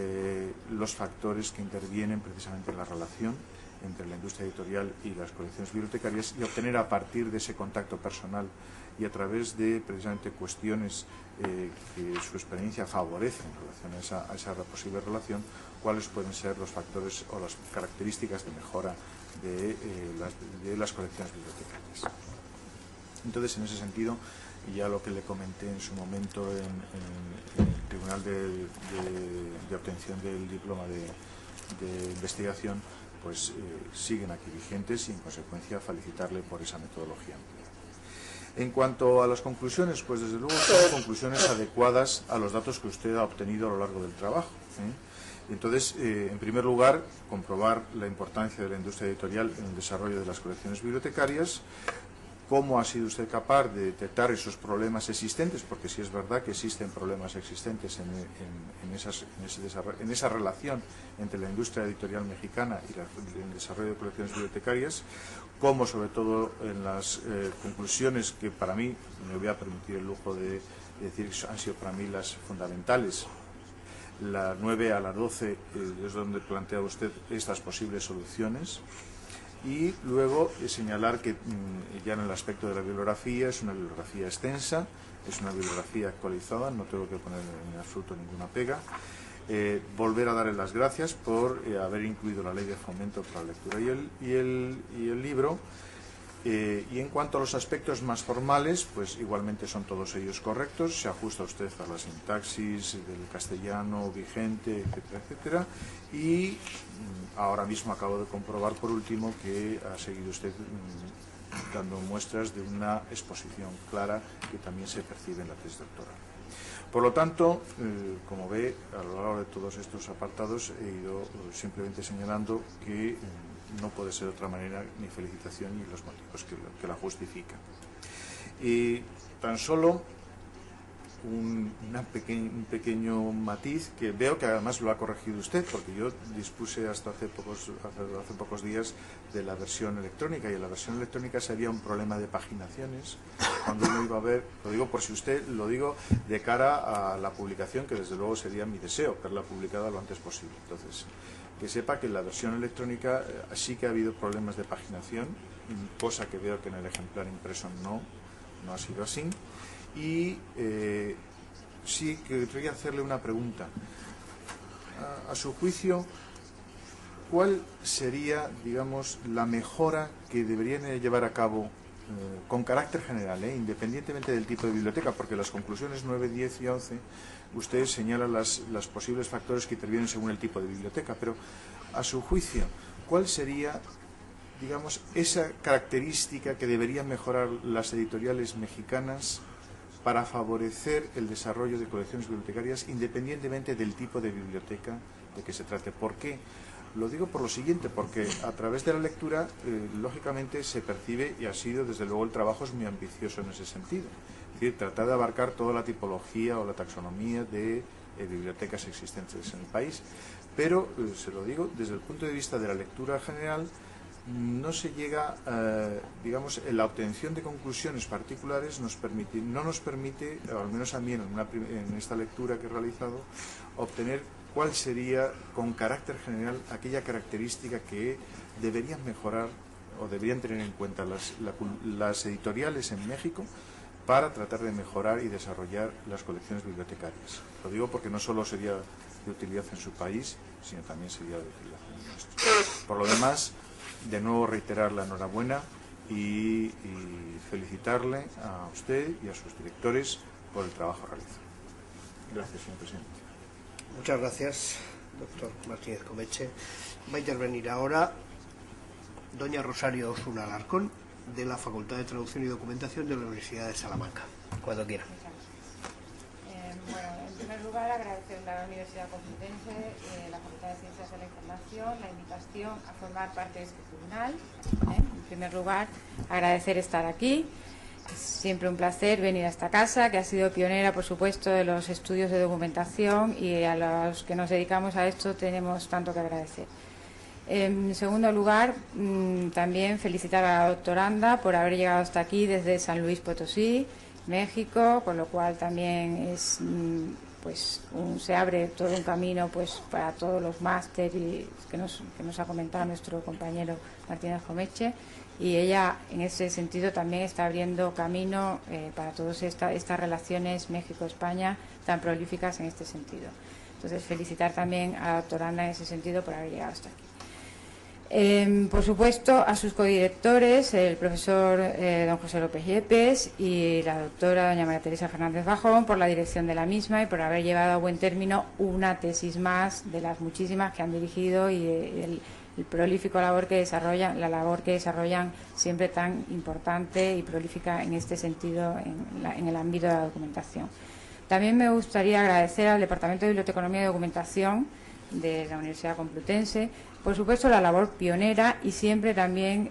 los factores que intervienen precisamente en la relación entre la industria editorial y las colecciones bibliotecarias y obtener a partir de ese contacto personal y a través de precisamente cuestiones que su experiencia favorece en relación a esa posible relación, cuáles pueden ser los factores o las características de mejora de las colecciones bibliotecarias. Entonces, en ese sentido, ya lo que le comenté en su momento en el Tribunal de obtención del diploma de investigación, pues siguen aquí vigentes y, en consecuencia, felicitarle por esa metodología. En cuanto a las conclusiones, pues desde luego son conclusiones adecuadas a los datos que usted ha obtenido a lo largo del trabajo. Entonces, en primer lugar, comprobar la importancia de la industria editorial en el desarrollo de las colecciones bibliotecarias, cómo ha sido usted capaz de detectar esos problemas existentes, porque sí es verdad que existen problemas existentes en esa relación entre la industria editorial mexicana y el desarrollo de colecciones bibliotecarias, como sobre todo en las conclusiones que para mí, me voy a permitir el lujo de decir que han sido para mí las fundamentales. La 9 a la 12 es donde plantea usted estas posibles soluciones. Y luego señalar que ya en el aspecto de la bibliografía es una bibliografía extensa, es una bibliografía actualizada, no tengo que poner en absoluto ninguna pega. Volver a darle las gracias por haber incluido la Ley de Fomento para la Lectura y el libro. Y en cuanto a los aspectos más formales, pues igualmente son todos ellos correctos, se ajusta usted a la sintaxis del castellano vigente, etcétera, etcétera, y ahora mismo acabo de comprobar por último que ha seguido usted dando muestras de una exposición clara que también se percibe en la tesis doctoral. Por lo tanto, como ve, a lo largo de todos estos apartados he ido simplemente señalando que no puede ser de otra manera mi felicitación y los motivos que la justifican. Y tan solo un pequeño matiz que veo que además lo ha corregido usted, porque yo dispuse hasta hace pocos días de la versión electrónica, y en la versión electrónica se había un problema de paginaciones cuando uno iba a ver, lo digo por si usted, lo digo de cara a la publicación, que desde luego sería mi deseo, verla publicada lo antes posible. Entonces, que sepa que en la versión electrónica sí que ha habido problemas de paginación, cosa que veo que en el ejemplar impreso no ha sido así. Y sí querría hacerle una pregunta. A su juicio, ¿cuál sería, digamos, la mejora que deberían llevar a cabo con carácter general, independientemente del tipo de biblioteca? Porque las conclusiones 9, 10 y 11, ustedes señalan los posibles factores que intervienen según el tipo de biblioteca, pero a su juicio, ¿cuál sería, digamos, esa característica que deberían mejorar las editoriales mexicanas para favorecer el desarrollo de colecciones bibliotecarias independientemente del tipo de biblioteca de que se trate? ¿Por qué? Lo digo por lo siguiente, porque a través de la lectura, lógicamente, se percibe, y ha sido, desde luego, el trabajo es muy ambicioso en ese sentido. Es decir, tratar de abarcar toda la tipología o la taxonomía de bibliotecas existentes en el país. Pero, se lo digo, desde el punto de vista de la lectura general, no se llega, digamos, en la obtención de conclusiones particulares no nos permite, o al menos a mí en esta lectura que he realizado, obtener cuál sería, con carácter general, aquella característica que deberían mejorar o deberían tener en cuenta las editoriales en México para tratar de mejorar y desarrollar las colecciones bibliotecarias. Lo digo porque no solo sería de utilidad en su país, sino también sería de utilidad en el nuestro. Por lo demás, de nuevo reiterar la enhorabuena y felicitarle a usted y a sus directores por el trabajo realizado. Gracias, señor presidente. Muchas gracias, doctor Martínez Comeche. Va a intervenir ahora doña Rosario Osuna Alarcón, de la Facultad de Traducción y Documentación de la Universidad de Salamanca. Cuando quiera. Bueno, en primer lugar, agradecer a la Universidad Complutense, la Facultad de Ciencias de la Información, la invitación a formar parte de este tribunal. En primer lugar, agradecer estar aquí. Es siempre un placer venir a esta casa, que ha sido pionera, por supuesto, de los estudios de documentación, y a los que nos dedicamos a esto tenemos tanto que agradecer. En segundo lugar, también felicitar a la doctoranda por haber llegado hasta aquí desde San Luis Potosí, México, con lo cual también es, pues, se abre todo un camino, pues, para todos los másteres que nos ha comentado nuestro compañero Martínez Comeche, y ella en ese sentido también está abriendo camino para todas estas relaciones México-España tan prolíficas en este sentido. Entonces, felicitar también a la doctoranda en ese sentido por haber llegado hasta aquí. Por supuesto, a sus codirectores, el profesor don José López Yepes y la doctora doña María Teresa Fernández Bajón, por la dirección de la misma y por haber llevado a buen término una tesis más de las muchísimas que han dirigido, y el prolífico labor que desarrollan, la labor que desarrollan siempre tan importante y prolífica en este sentido en el ámbito de la documentación. También me gustaría agradecer al Departamento de Biblioteconomía y Documentación de la Universidad Complutense, por supuesto, la labor pionera y siempre también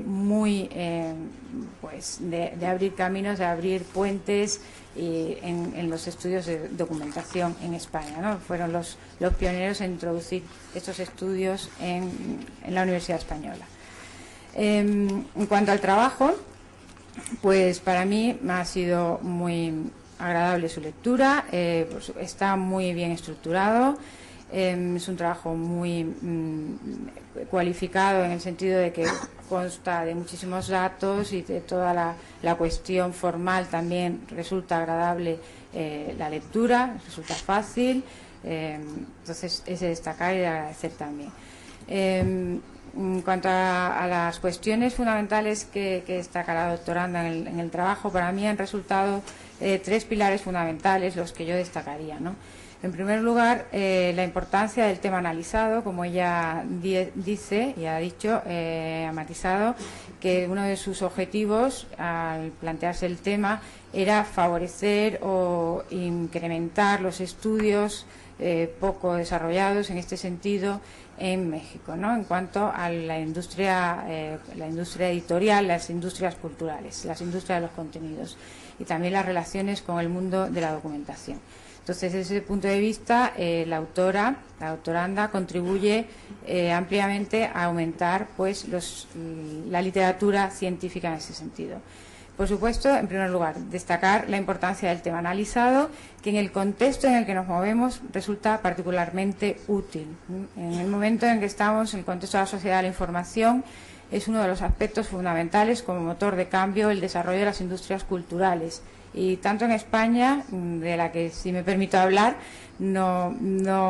pues de abrir caminos, de abrir puentes en los estudios de documentación en España, ¿no? Fueron los pioneros en introducir estos estudios en la Universidad Española. En cuanto al trabajo, pues para mí me ha sido muy agradable su lectura, está muy bien estructurado. Es un trabajo muy cualificado en el sentido de que consta de muchísimos datos y de toda la cuestión formal. También resulta agradable la lectura, resulta fácil, entonces es de destacar y de agradecer también. En cuanto a las cuestiones fundamentales que destaca la doctoranda en el trabajo, para mí han resultado tres pilares fundamentales los que yo destacaría, ¿no? En primer lugar, la importancia del tema analizado, como ella dice y ha dicho, ha matizado, que uno de sus objetivos al plantearse el tema era favorecer o incrementar los estudios poco desarrollados en este sentido en México, ¿no? En cuanto a la industria editorial, las industrias culturales, las industrias de los contenidos y también las relaciones con el mundo de la documentación. Entonces, desde ese punto de vista, la doctoranda, contribuye ampliamente a aumentar, pues, la literatura científica en ese sentido. Por supuesto, en primer lugar, destacar la importancia del tema analizado, que en el contexto en el que nos movemos resulta particularmente útil. En el momento en que estamos, en el contexto de la sociedad de la información, es uno de los aspectos fundamentales como motor de cambio el desarrollo de las industrias culturales. Y tanto en España, de la que, si me permito hablar, no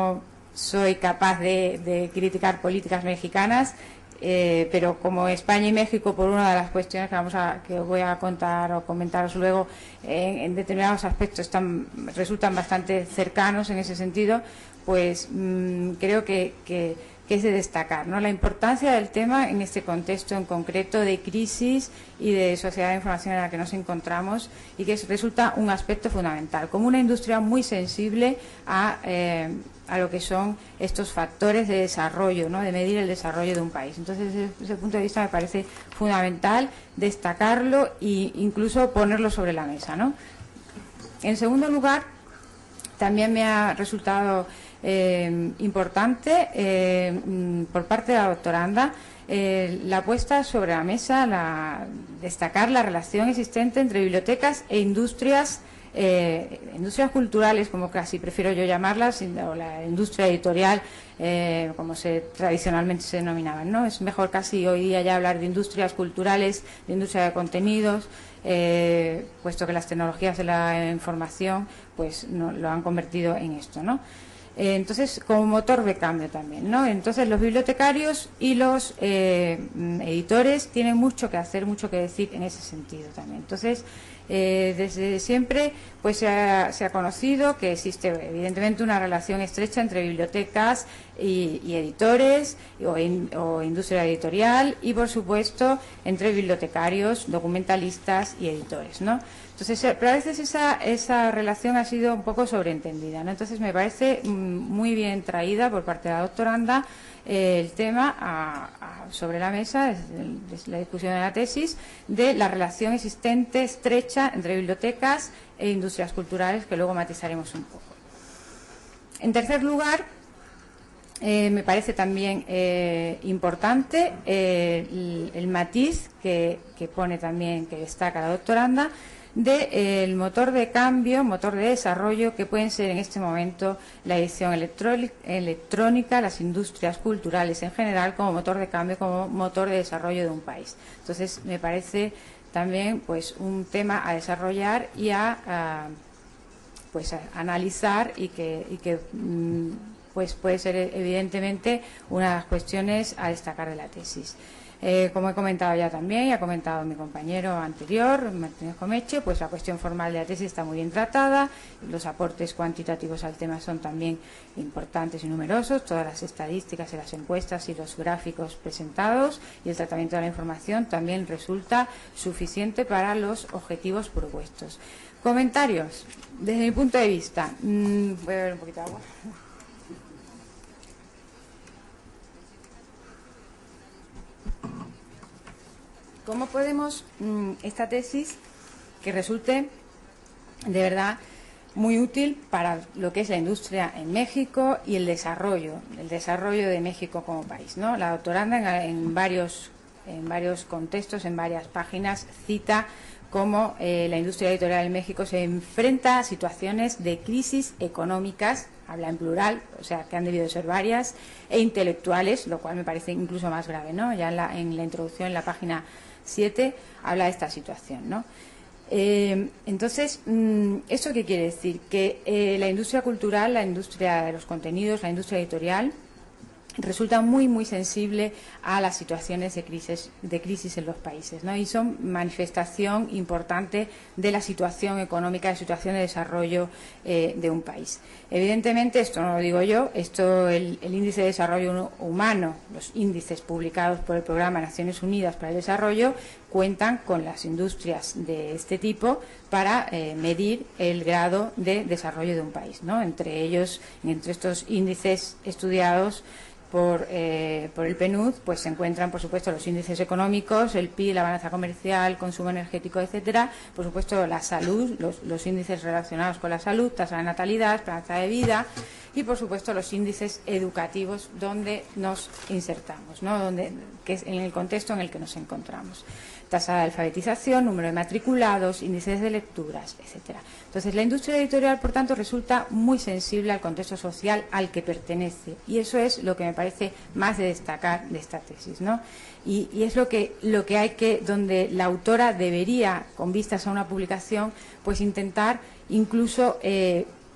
soy capaz de criticar políticas mexicanas, pero como España y México, por una de las cuestiones que os voy a contar o comentaros luego, en determinados aspectos resultan bastante cercanos en ese sentido, pues creo que es de destacar, ¿no?, la importancia del tema en este contexto en concreto de crisis y de sociedad de información en la que nos encontramos, y que resulta un aspecto fundamental, como una industria muy sensible a lo que son estos factores de desarrollo, ¿no?, de medir el desarrollo de un país. Entonces, desde ese punto de vista me parece fundamental destacarlo e incluso ponerlo sobre la mesa, ¿no? En segundo lugar, también me ha resultado importante por parte de la doctoranda la puesta sobre la mesa, destacar la relación existente entre bibliotecas e industrias culturales, como casi prefiero yo llamarlas, o la industria editorial, como tradicionalmente se denominaban, ¿no? Es mejor casi hoy día ya hablar de industrias culturales, de industria de contenidos, puesto que las tecnologías de la información pues lo han convertido en esto, ¿no? Entonces, como motor de cambio también, ¿no? Entonces, los bibliotecarios y los editores tienen mucho que hacer, mucho que decir en ese sentido también. Entonces, desde siempre pues se ha conocido que existe evidentemente una relación estrecha entre bibliotecas y editores o industria editorial, y por supuesto entre bibliotecarios, documentalistas y editores, ¿no? Entonces, pero a veces esa relación ha sido un poco sobreentendida, ¿no? Entonces, me parece muy bien traída por parte de la doctoranda el tema sobre la mesa, la discusión de la tesis, de la relación existente estrecha entre bibliotecas e industrias culturales, que luego matizaremos un poco. En tercer lugar, me parece también importante el matiz que pone también, que destaca la doctoranda, del motor de cambio, motor de desarrollo que pueden ser en este momento la edición electrónica, las industrias culturales en general, como motor de cambio, como motor de desarrollo de un país. Entonces, me parece también pues un tema a desarrollar y a analizar, y que pues puede ser evidentemente una de las cuestiones a destacar de la tesis. Como he comentado ya también, y ha comentado mi compañero anterior, Martínez Comeche, pues la cuestión formal de la tesis está muy bien tratada, los aportes cuantitativos al tema son también importantes y numerosos, todas las estadísticas y las encuestas y los gráficos presentados, y el tratamiento de la información también resulta suficiente para los objetivos propuestos. Comentarios, desde mi punto de vista. Voy a beber un poquito de agua. ¿Cómo podemos esta tesis que resulte de verdad muy útil para lo que es la industria en México y el desarrollo de México como país, ¿no? La doctoranda en varios contextos, en varias páginas, cita cómo la industria editorial en México se enfrenta a situaciones de crisis económicas, habla en plural, o sea, que han debido de ser varias, e intelectuales, lo cual me parece incluso más grave, ¿no? Ya en la introducción, en la página 7, habla de esta situación, ¿no? Entonces, ¿eso qué quiere decir? Que la industria cultural, la industria de los contenidos, la industria editorial, resulta muy, muy sensible a las situaciones de crisis en los países, ¿no? Y son manifestación importante de la situación económica, de la situación de desarrollo de un país. Evidentemente, esto no lo digo yo, el índice de desarrollo humano, los índices publicados por el Programa de Naciones Unidas para el Desarrollo, cuentan con las industrias de este tipo para medir el grado de desarrollo de un país, ¿no? Entre estos índices estudiados por el PNUD, pues se encuentran, por supuesto, los índices económicos, el PIB, la balanza comercial, consumo energético, etcétera, por supuesto la salud, los índices relacionados con la salud, tasa de natalidad, esperanza de vida, y por supuesto los índices educativos donde nos insertamos, ¿no? Que es en el contexto en el que nos encontramos. Tasa de alfabetización, número de matriculados, índices de lecturas, etcétera. Entonces, la industria editorial, por tanto, resulta muy sensible al contexto social al que pertenece, y eso es lo que me parece más de destacar de esta tesis, ¿no? Y es lo que hay que, donde la autora debería, con vistas a una publicación, pues intentar incluso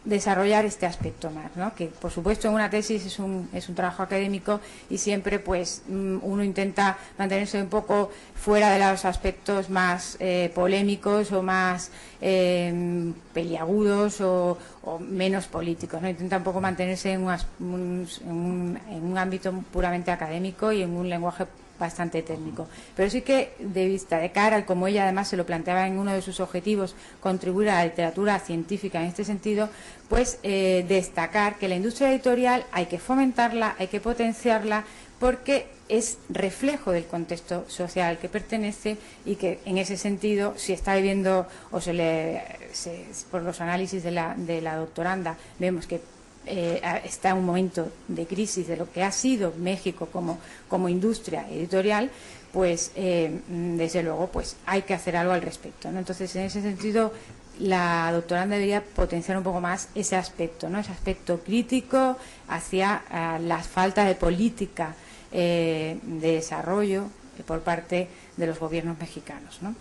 desarrollar este aspecto más, ¿no? Que por supuesto en una tesis es un trabajo académico y siempre pues uno intenta mantenerse un poco fuera de los aspectos más polémicos o más peliagudos o menos políticos, ¿no? Intenta un poco mantenerse en un ámbito puramente académico y en un lenguaje bastante técnico, pero sí que de vista de cara, como ella además se lo planteaba en uno de sus objetivos, contribuir a la literatura científica en este sentido, pues destacar que la industria editorial hay que fomentarla, hay que potenciarla, porque es reflejo del contexto social al que pertenece y que en ese sentido, si está viviendo o por los análisis de la doctoranda, vemos que está en un momento de crisis de lo que ha sido México como industria editorial, pues desde luego pues hay que hacer algo al respecto, ¿no? Entonces, en ese sentido, la doctoranda debería potenciar un poco más ese aspecto, ¿no? Ese aspecto crítico hacia la falta de política de desarrollo por parte de los gobiernos mexicanos, ¿no?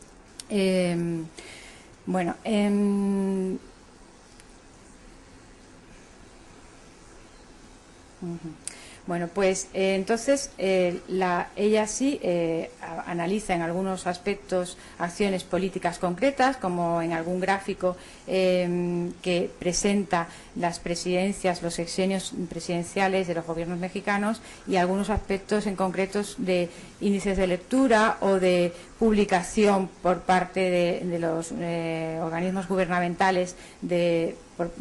Bueno, pues entonces ella sí analiza en algunos aspectos acciones políticas concretas, como en algún gráfico que presenta las presidencias, los sexenios presidenciales de los gobiernos mexicanos, y algunos aspectos en concretos de índices de lectura o de publicación por parte de los organismos gubernamentales de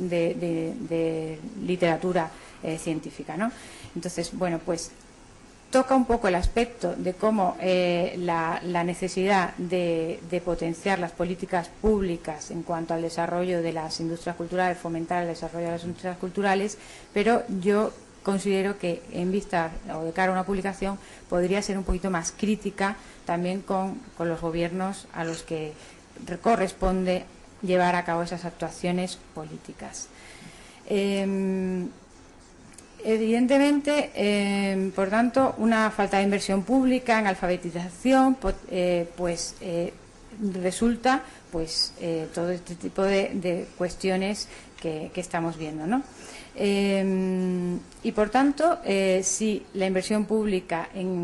literatura científica, ¿no? Entonces, bueno, pues toca un poco el aspecto de cómo la necesidad de potenciar las políticas públicas en cuanto al desarrollo de las industrias culturales, fomentar el desarrollo de las industrias culturales, pero yo considero que en vista o de cara a una publicación podría ser un poquito más crítica también con los gobiernos a los que corresponde llevar a cabo esas actuaciones políticas. Evidentemente, por tanto, una falta de inversión pública en alfabetización, resulta todo este tipo de cuestiones que estamos viendo, ¿no? Y por tanto, si la inversión pública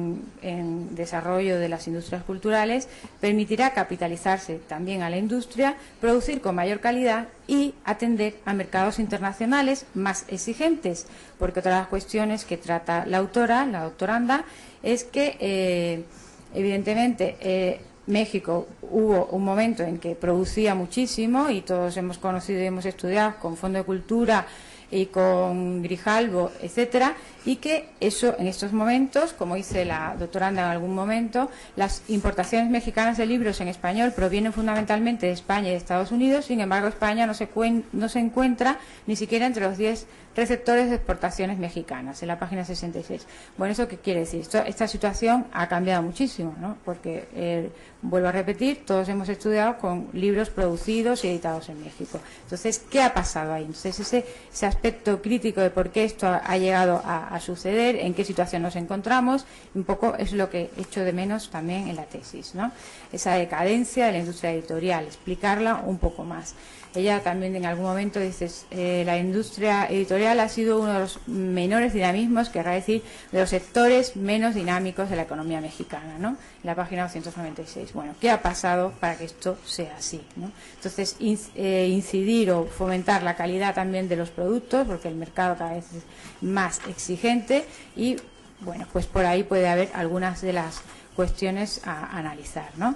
en desarrollo de las industrias culturales permitirá capitalizarse también a la industria, producir con mayor calidad y atender a mercados internacionales más exigentes, porque otra de las cuestiones que trata la doctoranda, es que evidentemente México hubo un momento en que producía muchísimo, y todos hemos conocido y hemos estudiado con Fondo de Cultura y con Grijalbo, etcétera, y que eso en estos momentos, como dice la doctoranda en algún momento, las importaciones mexicanas de libros en español provienen fundamentalmente de España y de Estados Unidos. Sin embargo, España no se encuentra ni siquiera entre los 10 receptores de exportaciones mexicanas, en la página 66. Bueno, ¿eso qué quiere decir? Esta situación ha cambiado muchísimo, ¿no? Porque, vuelvo a repetir, todos hemos estudiado con libros producidos y editados en México. Entonces, ¿qué ha pasado ahí? Entonces, ese aspecto crítico de por qué esto ha llegado a suceder, en qué situación nos encontramos, un poco es lo que echo de menos también en la tesis, ¿no? Esa decadencia de la industria editorial, explicarla un poco más. Ella también en algún momento dice, la industria editorial ha sido uno de los menores dinamismos, querrá decir, de los sectores menos dinámicos de la economía mexicana, ¿no? En la página 296. Bueno, ¿qué ha pasado para que esto sea así, ¿no? Entonces, incidir o fomentar la calidad también de los productos, porque el mercado cada vez es más exigente, y bueno, pues por ahí puede haber algunas de las cuestiones a analizar, ¿no?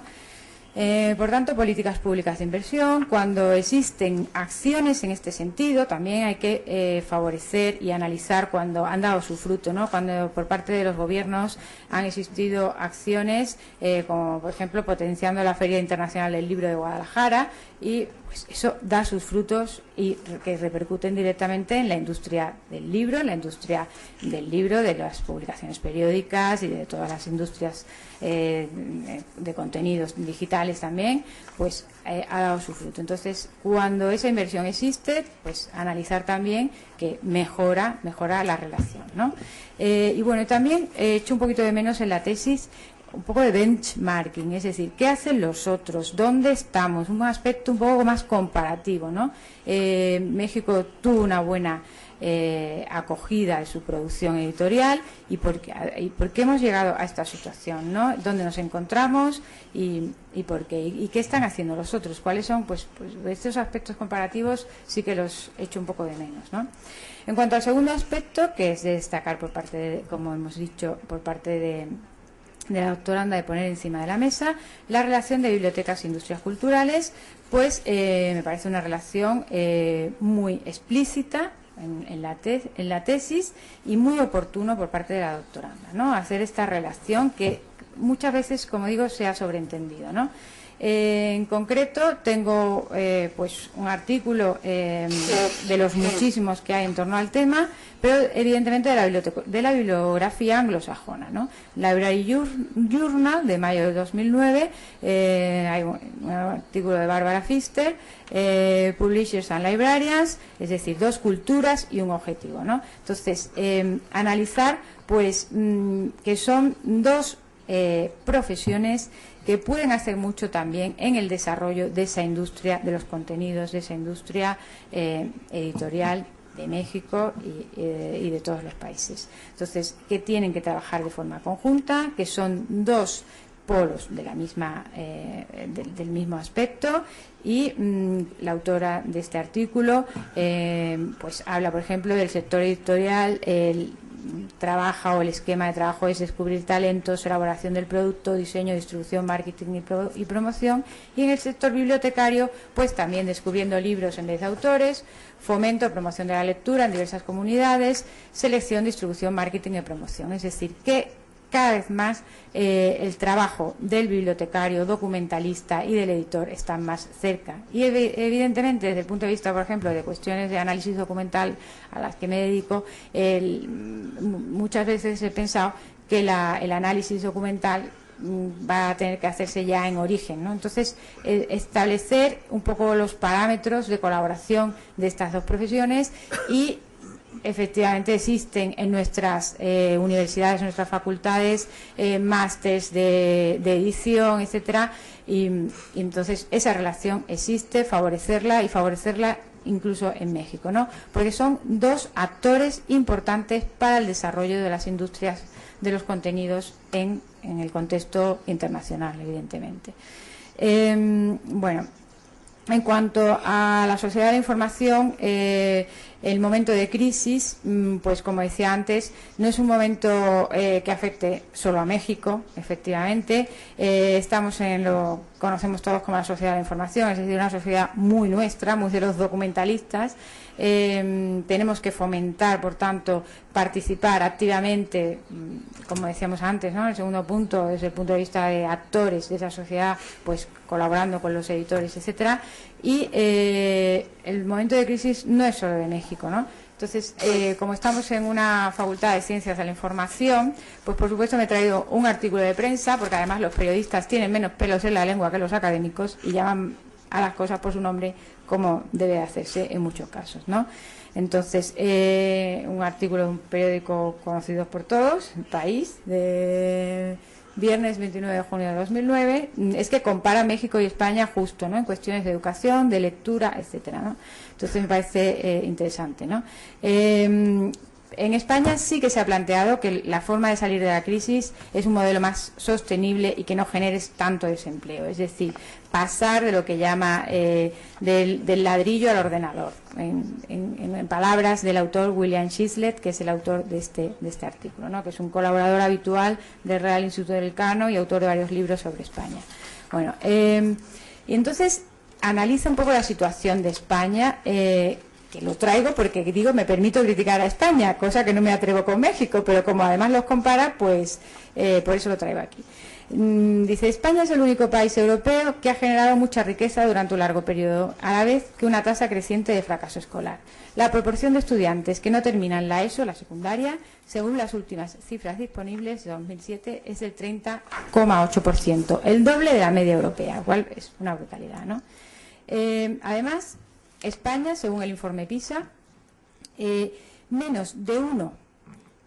Por tanto, políticas públicas de inversión. Cuando existen acciones en este sentido, también hay que favorecer y analizar cuando han dado su fruto, ¿no? Cuando por parte de los gobiernos han existido acciones, como por ejemplo potenciando la Feria Internacional del Libro de Guadalajara, y pues eso da sus frutos y que repercuten directamente en la industria del libro, de las publicaciones periódicas y de todas las industrias de contenidos digitales también, pues ha dado su fruto. Entonces, cuando esa inversión existe, pues analizar también que mejora la relación, ¿no? Y bueno, también he hecho un poquito de menos en la tesis un poco de benchmarking, es decir, ¿qué hacen los otros? ¿Dónde estamos? Un aspecto un poco más comparativo, ¿no? México tuvo una buena acogida de su producción editorial y por qué hemos llegado a esta situación, ¿no? ¿Dónde nos encontramos y por qué? ¿Y qué están haciendo los otros? ¿Cuáles son? Pues estos aspectos comparativos sí que los echo un poco de menos, ¿no? En cuanto al segundo aspecto, que es de destacar por parte de, como hemos dicho, por parte de la doctoranda, de poner encima de la mesa la relación de bibliotecas e industrias culturales, pues me parece una relación muy explícita en la tesis y muy oportuno por parte de la doctoranda, ¿no? Hacer esta relación que muchas veces, como digo, se ha sobreentendido, ¿no? En concreto tengo pues un artículo de los muchísimos que hay en torno al tema, pero evidentemente de la bibliografía anglosajona, ¿no? Library Journal de mayo de 2009, hay un artículo de Bárbara Pfister, Publishers and Librarians, es decir, dos culturas y un objetivo, ¿no? Entonces, analizar pues que son dos profesiones que pueden hacer mucho también en el desarrollo de esa industria de los contenidos, de esa industria editorial de México y de todos los países. Entonces, que tienen que trabajar de forma conjunta, que son dos polos de la misma, del mismo aspecto, y la autora de este artículo pues habla, por ejemplo, del sector editorial. Trabaja, o el esquema de trabajo es descubrir talentos, elaboración del producto, diseño, distribución, marketing y promoción, y en el sector bibliotecario pues también descubriendo libros en vez de autores, fomento, promoción de la lectura en diversas comunidades, selección, distribución, marketing y promoción. Es decir, que cada vez más el trabajo del bibliotecario, documentalista y del editor están más cerca. Y evidentemente, desde el punto de vista, por ejemplo, de cuestiones de análisis documental a las que me dedico, muchas veces he pensado que el análisis documental va a tener que hacerse ya en origen, ¿no? Entonces, establecer un poco los parámetros de colaboración de estas dos profesiones. Y efectivamente existen en nuestras universidades, en nuestras facultades, másters de edición, etcétera, y entonces esa relación existe, favorecerla incluso en México, ¿no? Porque son dos actores importantes para el desarrollo de las industrias de los contenidos en el contexto internacional, evidentemente. Bueno, en cuanto a la sociedad de la información, el momento de crisis, pues como decía antes, no es un momento que afecte solo a México, efectivamente. Estamos en lo que conocemos todos como la sociedad de la información, es decir, una sociedad muy nuestra, muy de los documentalistas. Tenemos que fomentar, por tanto, participar activamente, como decíamos antes, ¿no? El segundo punto, desde el punto de vista de actores de esa sociedad, pues colaborando con los editores, etcétera. Y el momento de crisis no es solo de México, ¿no? Entonces, como estamos en una facultad de Ciencias de la Información, pues por supuesto me he traído un artículo de prensa, porque además los periodistas tienen menos pelos en la lengua que los académicos y llaman a las cosas por su nombre, como debe hacerse en muchos casos, ¿no? Entonces, un artículo de un periódico conocido por todos, El País, de viernes 29 de junio de 2009, es que compara México y España justo, ¿no? En cuestiones de educación, de lectura, etcétera, ¿no? Entonces me parece interesante, ¿no? En España sí que se ha planteado que la forma de salir de la crisis es un modelo más sostenible y que no genere tanto desempleo, es decir, pasar de lo que llama del ladrillo al ordenador, en palabras del autor William Chislett, que es el autor de este artículo, ¿no? Que es un colaborador habitual del Real Instituto del Elcano y autor de varios libros sobre España. Bueno, y entonces analiza un poco la situación de España, que lo traigo porque, digo, me permito criticar a España, cosa que no me atrevo con México, pero como además los compara, pues por eso lo traigo aquí. Dice, España es el único país europeo que ha generado mucha riqueza durante un largo periodo, a la vez que una tasa creciente de fracaso escolar. La proporción de estudiantes que no terminan la ESO, la secundaria, según las últimas cifras disponibles de 2007, es del 30,8%, el doble de la media europea, lo cual es una brutalidad, ¿no? Además, España, según el informe PISA, menos de 1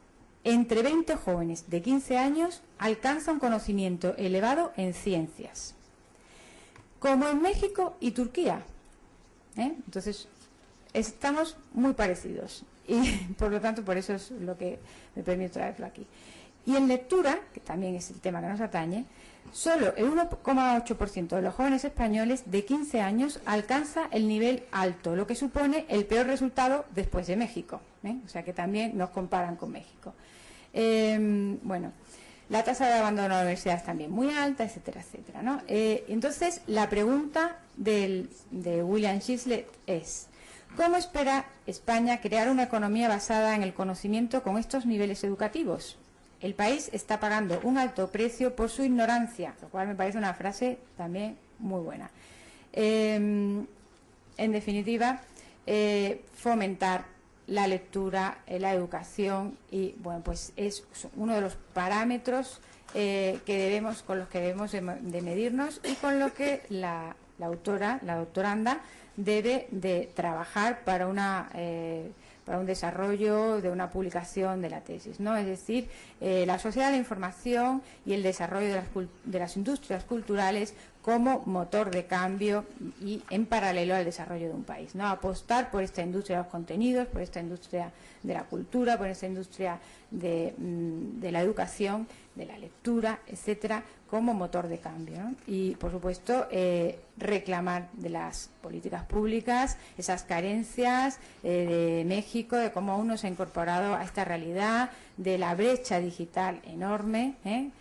entre 20 jóvenes de 15 años alcanza un conocimiento elevado en ciencias, como en México y Turquía. Entonces, estamos muy parecidos y, por lo tanto, por eso es lo que me permito traerlo aquí. Y en lectura, que también es el tema que nos atañe, solo el 1,8% de los jóvenes españoles de 15 años alcanza el nivel alto, lo que supone el peor resultado después de México. O sea que también nos comparan con México. Bueno, la tasa de abandono de la universidad es también muy alta, etcétera, etcétera, ¿no? Entonces, la pregunta de William Shizlett es: ¿cómo espera España crear una economía basada en el conocimiento con estos niveles educativos? El país está pagando un alto precio por su ignorancia, lo cual me parece una frase también muy buena. En definitiva, fomentar la lectura, la educación, y bueno, pues es uno de los parámetros con los que debemos de medirnos y con lo que la doctoranda debe de trabajar para un desarrollo de una publicación de la tesis, ¿no? Es decir, la sociedad de la información y el desarrollo de las industrias culturales como motor de cambio y en paralelo al desarrollo de un país, ¿no? Apostar por esta industria de los contenidos, por esta industria de la cultura, por esta industria de la educación, de la lectura, etcétera, como motor de cambio, ¿no? Y, por supuesto, reclamar de las políticas públicas esas carencias de México, de cómo aún no se ha incorporado a esta realidad, de la brecha digital enorme,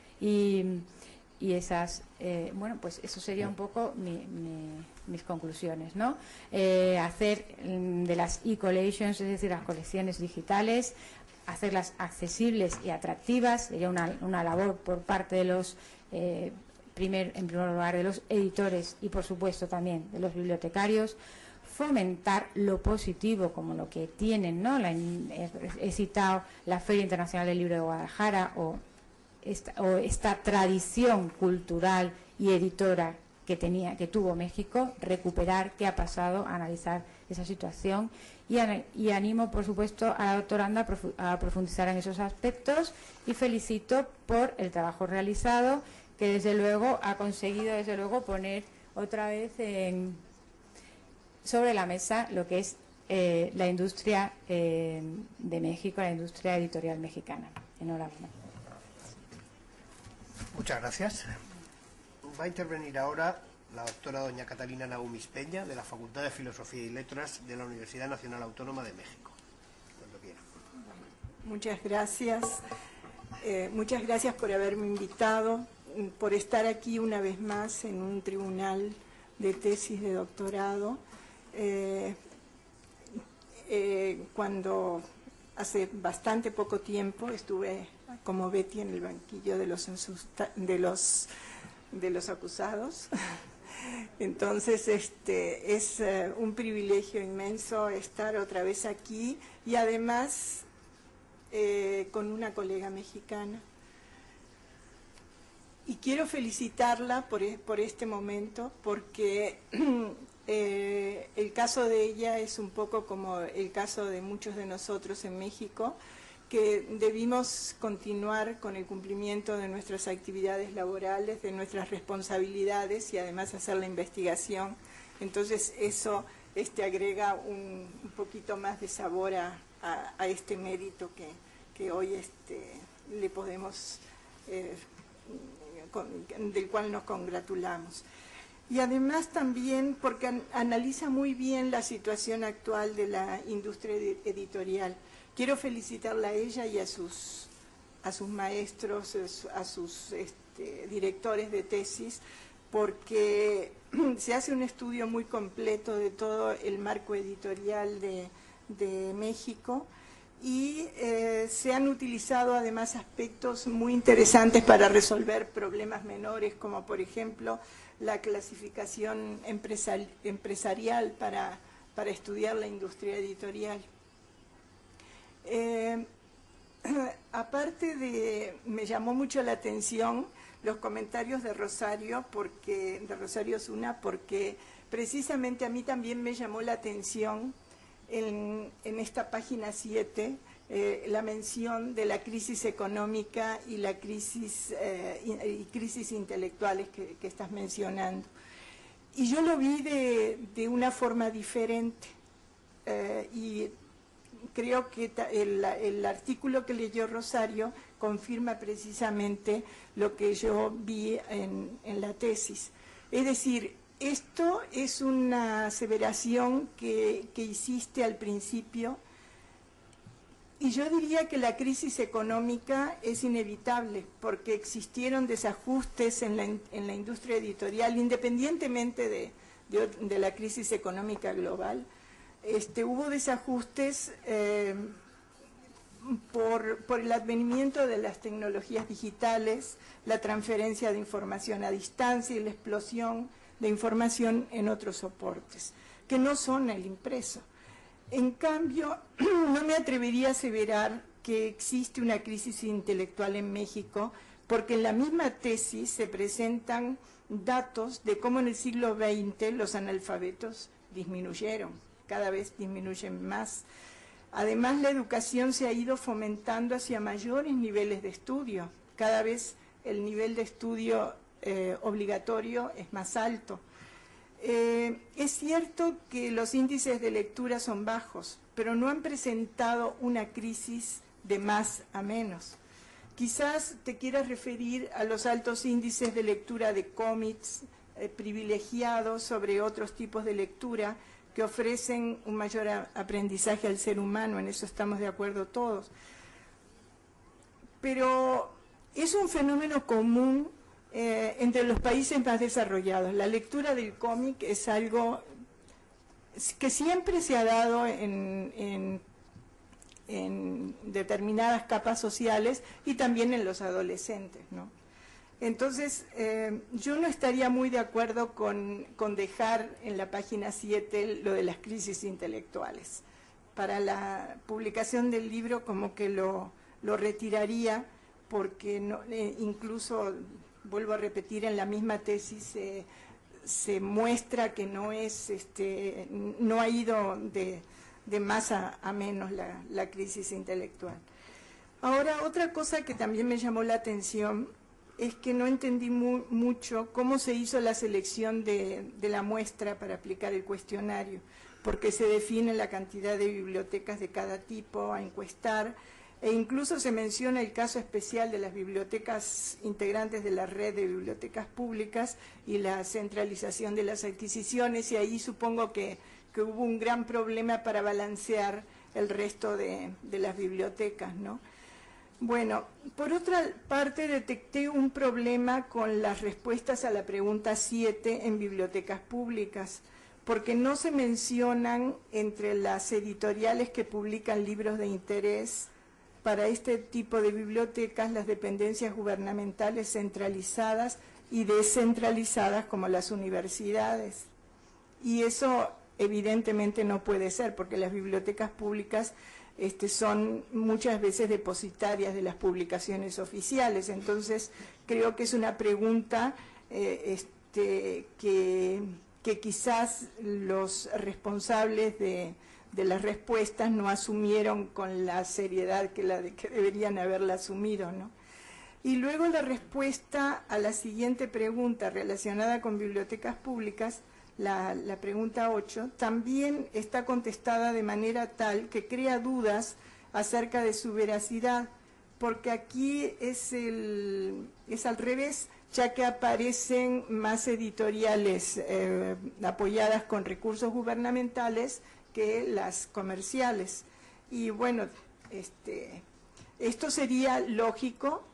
y esas, bueno, pues eso sería un poco mis conclusiones, ¿no? Hacer de las e-collections, es decir, las colecciones digitales, hacerlas accesibles y atractivas, sería una labor por parte de los, en primer lugar, de los editores y, por supuesto, también de los bibliotecarios. Fomentar lo positivo como lo que tienen, ¿no? He citado la Feria Internacional del Libro de Guadalajara o esta tradición cultural y editora que tuvo México, recuperar qué ha pasado, analizar esa situación y animo, por supuesto, a la doctoranda a profundizar en esos aspectos y felicito por el trabajo realizado, que desde luego ha conseguido poner otra vez sobre la mesa lo que es la industria de México, la industria editorial mexicana. Enhorabuena. Muchas gracias. Va a intervenir ahora la doctora doña Catalina Nagumis Peña, de la Facultad de Filosofía y Letras de la Universidad Nacional Autónoma de México. Cuando quiera. Muchas gracias. Muchas gracias por haberme invitado, por estar aquí una vez más en un tribunal de tesis de doctorado. Cuando hace bastante poco tiempo estuve como Betty en el banquillo de los acusados. Entonces es un privilegio inmenso estar otra vez aquí y además con una colega mexicana. Y quiero felicitarla por este momento, porque el caso de ella es un poco como el caso de muchos de nosotros en México, que debimos continuar con el cumplimiento de nuestras actividades laborales, de nuestras responsabilidades y además hacer la investigación. Entonces eso agrega un poquito más de sabor a este mérito que hoy le podemos, del cual nos congratulamos. Y además también porque analiza muy bien la situación actual de la industria editorial. Quiero felicitarla a ella y a sus maestros, a sus directores de tesis, porque se hace un estudio muy completo de todo el marco editorial de México y se han utilizado además aspectos muy interesantes para resolver problemas menores, como por ejemplo la clasificación empresarial para estudiar la industria editorial. Aparte me llamó mucho la atención los comentarios de Rosario Zuna, porque precisamente a mí también me llamó la atención en esta página 7, la mención de la crisis económica y la crisis, crisis intelectuales que estás mencionando. Y yo lo vi de una forma diferente, y creo que el artículo que leyó Rosario confirma precisamente lo que yo vi en la tesis. Es decir, esto es una aseveración que hiciste al principio, y yo diría que la crisis económica es inevitable, porque existieron desajustes en la industria editorial, independientemente de la crisis económica global. Hubo desajustes por el advenimiento de las tecnologías digitales, la transferencia de información a distancia y la explosión de información en otros soportes, que no son el impreso. En cambio, no me atrevería a aseverar que existe una crisis intelectual en México, porque en la misma tesis se presentan datos de cómo en el siglo XX los analfabetos disminuyeron, cada vez disminuyen más. Además, la educación se ha ido fomentando hacia mayores niveles de estudio. Cada vez el nivel de estudio obligatorio es más alto. Es cierto que los índices de lectura son bajos, pero no han presentado una crisis de más a menos. Quizás te quieras referir a los altos índices de lectura de cómics privilegiados sobre otros tipos de lectura que ofrecen un mayor aprendizaje al ser humano, en eso estamos de acuerdo todos. Pero es un fenómeno común entre los países más desarrollados. La lectura del cómic es algo que siempre se ha dado en determinadas capas sociales y también en los adolescentes, ¿no? Entonces, yo no estaría muy de acuerdo con dejar en la página 7 lo de las crisis intelectuales. Para la publicación del libro como que lo retiraría, porque no, incluso, vuelvo a repetir, en la misma tesis se muestra que no es, no ha ido de más a menos la crisis intelectual. Ahora, otra cosa que también me llamó la atención es que no entendí mucho cómo se hizo la selección de la muestra para aplicar el cuestionario, porque se define la cantidad de bibliotecas de cada tipo a encuestar, e incluso se menciona el caso especial de las bibliotecas integrantes de la red de bibliotecas públicas y la centralización de las adquisiciones, y ahí supongo que hubo un gran problema para balancear el resto de las bibliotecas, ¿no? Bueno, por otra parte detecté un problema con las respuestas a la pregunta 7 en bibliotecas públicas, porque no se mencionan entre las editoriales que publican libros de interés para este tipo de bibliotecas las dependencias gubernamentales centralizadas y descentralizadas como las universidades. Y eso evidentemente no puede ser, porque las bibliotecas públicas son muchas veces depositarias de las publicaciones oficiales. Entonces, creo que es una pregunta que quizás los responsables de las respuestas no asumieron con la seriedad que deberían haberla asumido, ¿no? Y luego la respuesta a la siguiente pregunta relacionada con bibliotecas públicas, la pregunta 8, también está contestada de manera tal que crea dudas acerca de su veracidad, porque aquí es al revés, ya que aparecen más editoriales apoyadas con recursos gubernamentales que las comerciales. Y bueno, esto sería lógico,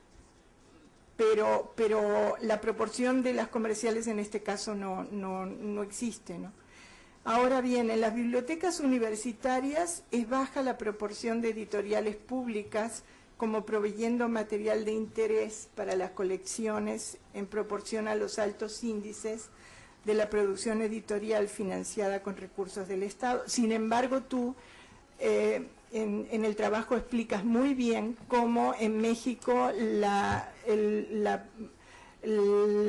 pero la proporción de las comerciales en este caso no existe, ¿no? Ahora bien, en las bibliotecas universitarias es baja la proporción de editoriales públicas como proveyendo material de interés para las colecciones en proporción a los altos índices de la producción editorial financiada con recursos del Estado. Sin embargo, tú en el trabajo explicas muy bien cómo en México la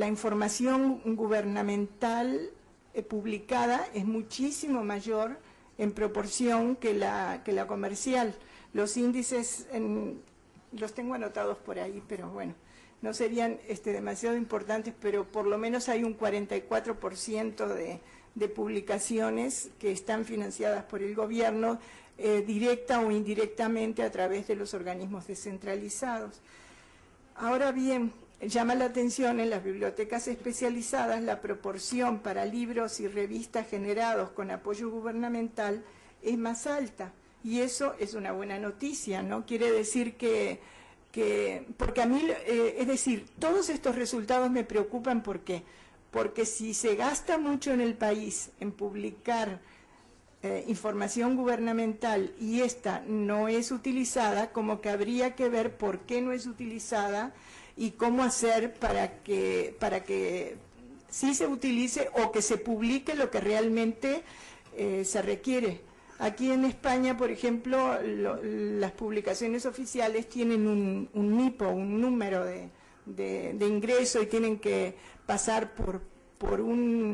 información gubernamental publicada es muchísimo mayor en proporción que la comercial. Los índices, los tengo anotados por ahí, pero bueno, no serían demasiado importantes, pero por lo menos hay un 44% de publicaciones que están financiadas por el gobierno, directa o indirectamente a través de los organismos descentralizados. Ahora bien, llama la atención en las bibliotecas especializadas la proporción para libros y revistas generados con apoyo gubernamental es más alta, y eso es una buena noticia, ¿no? Quiere decir porque a mí, es decir, todos estos resultados me preocupan. ¿Por qué? Porque si se gasta mucho en el país en publicar información gubernamental y esta no es utilizada, como que habría que ver por qué no es utilizada y cómo hacer para que sí se utilice o que se publique lo que realmente se requiere. Aquí en España, por ejemplo, las publicaciones oficiales tienen un NIPO, un número de ingreso, y tienen que pasar por un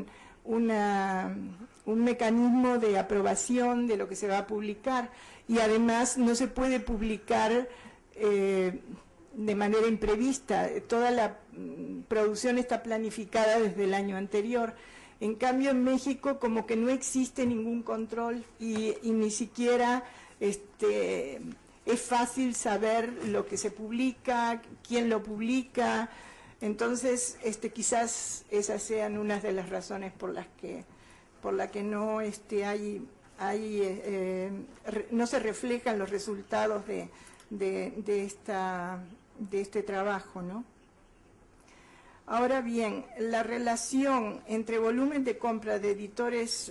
mecanismo de aprobación de lo que se va a publicar, y además no se puede publicar de manera imprevista. Toda la producción está planificada desde el año anterior. En cambio, en México como que no existe ningún control y ni siquiera es fácil saber lo que se publica, quién lo publica. Entonces, quizás esas sean unas de las razones por las que no no se reflejan los resultados de este trabajo, ¿no? Ahora bien, la relación entre volumen de compra de editores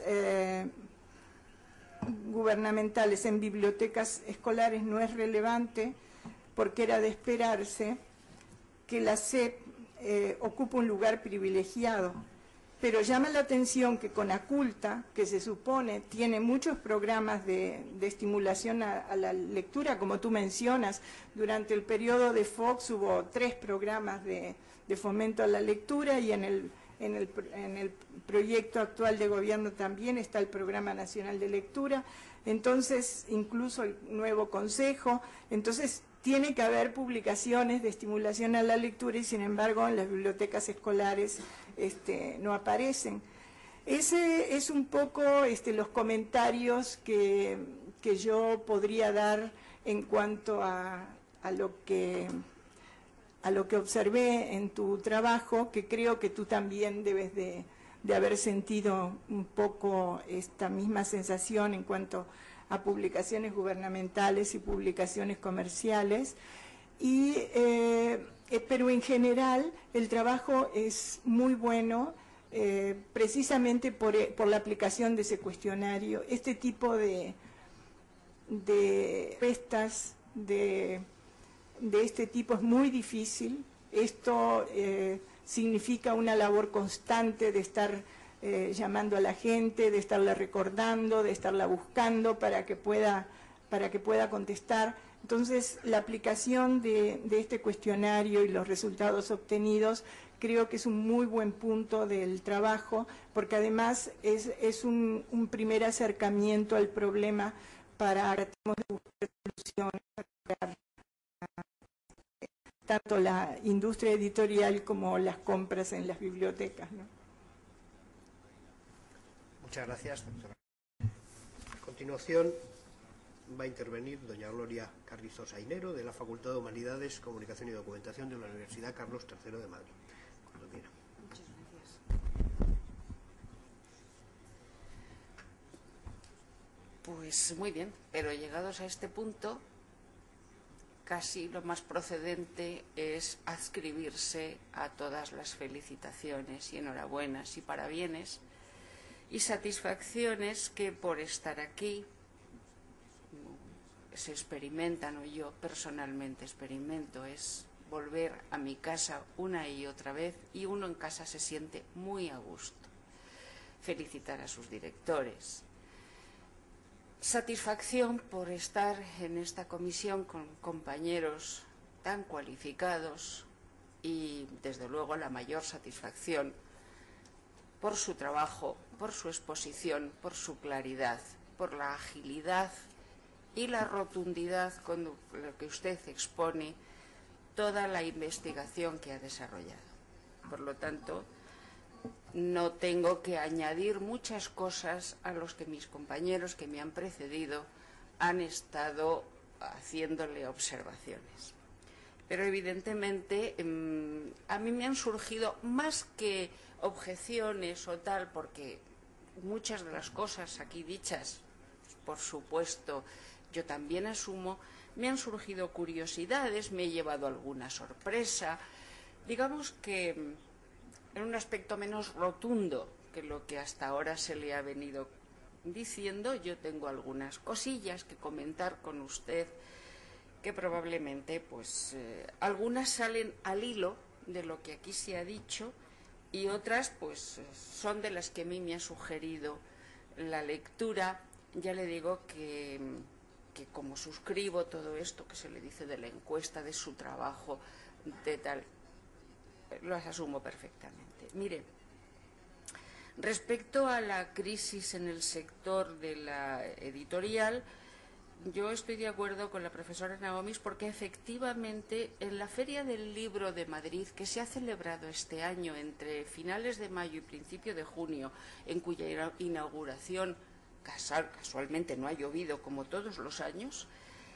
gubernamentales en bibliotecas escolares no es relevante, porque era de esperarse que la SEP ocupa un lugar privilegiado. Pero llama la atención que Conaculta, que se supone tiene muchos programas de estimulación a la lectura, como tú mencionas, durante el periodo de Fox hubo 3 programas de fomento a la lectura, y en el proyecto actual de gobierno también está el Programa Nacional de Lectura, entonces incluso el nuevo consejo. Entonces tiene que haber publicaciones de estimulación a la lectura, y sin embargo en las bibliotecas escolares no aparecen. Ese es un poco los comentarios que yo podría dar en cuanto a lo que observé en tu trabajo, que creo que tú también debes de haber sentido un poco esta misma sensación en cuanto a publicaciones gubernamentales y publicaciones comerciales. Pero en general el trabajo es muy bueno, precisamente por la aplicación de ese cuestionario. Este tipo de respuestas de este tipo es muy difícil. Esto significa una labor constante de estar llamando a la gente, de estarla recordando, de estarla buscando para que pueda contestar. Entonces, la aplicación de este cuestionario y los resultados obtenidos creo que es un muy buen punto del trabajo, porque además es un primer acercamiento al problema para tratar de buscar soluciones para tanto la industria editorial como las compras en las bibliotecas, ¿no? Muchas gracias, doctora. A continuación va a intervenir doña Gloria Carrizo Sainero, de la Facultad de Humanidades, Comunicación y Documentación de la Universidad Carlos III de Madrid. Cuando quiera. Muchas gracias. Pues muy bien, pero llegados a este punto, casi lo más procedente es adscribirse a todas las felicitaciones y enhorabuenas y parabienes y satisfacciones que por estar aquí se experimentan, o yo personalmente experimento. Es volver a mi casa una y otra vez, y uno en casa se siente muy a gusto. Felicitar a sus directores. Satisfacción por estar en esta comisión con compañeros tan cualificados, y desde luego la mayor satisfacción por su trabajo, por su exposición, por su claridad por la agilidad y la rotundidad con lo que usted expone toda la investigación que ha desarrollado. Por lo tanto, no tengo que añadir muchas cosas a los que mis compañeros que me han precedido han estado haciéndole observaciones. Pero evidentemente a mí me han surgido más que objeciones o tal, porque muchas de las cosas aquí dichas, por supuesto, yo también asumo, me han surgido curiosidades, me he llevado alguna sorpresa, digamos que en un aspecto menos rotundo que lo que hasta ahora se le ha venido diciendo. Yo tengo algunas cosillas que comentar con usted que probablemente pues algunas salen al hilo de lo que aquí se ha dicho y otras pues son de las que a mí me ha sugerido la lectura. Ya le digo que como suscribo todo esto que se le dice de la encuesta, de su trabajo, de tal, lo asumo perfectamente. Mire, respecto a la crisis en el sector de la editorial, yo estoy de acuerdo con la profesora Naomis porque efectivamente en la Feria del Libro de Madrid, que se ha celebrado este año entre finales de mayo y principio de junio, en cuya inauguración casualmente no ha llovido como todos los años,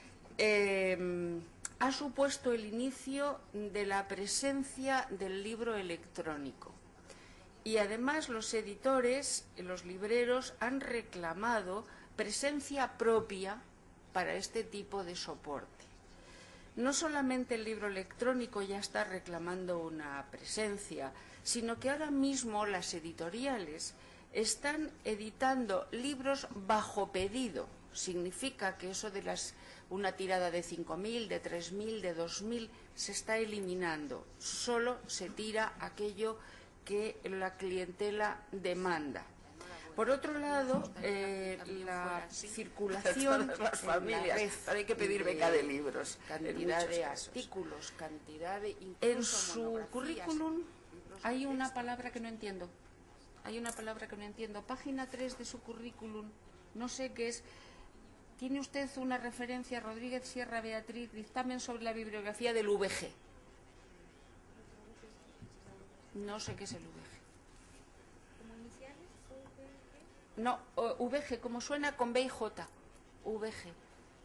ha supuesto el inicio de la presencia del libro electrónico. Y además los editores, los libreros, han reclamado presencia propia para este tipo de soporte. No solamente el libro electrónico ya está reclamando una presencia, sino que ahora mismo las editoriales están editando libros bajo pedido. Significa que eso de una tirada de 5.000, de 3.000, de 2.000 se está eliminando. Solo se tira aquello que la clientela demanda. Por otro lado, la circulación de las familias, en la red, hay que pedir beca de libros, cantidad de artículos, cantidad de en su currículum hay una palabra que no entiendo. Hay una palabra que no entiendo. Página 3 de su currículum, no sé qué es. Tiene usted una referencia, Rodríguez Sierra Beatriz, dictamen sobre la bibliografía del VG. No sé qué es el VG. No, VG, como suena con B y J. VG.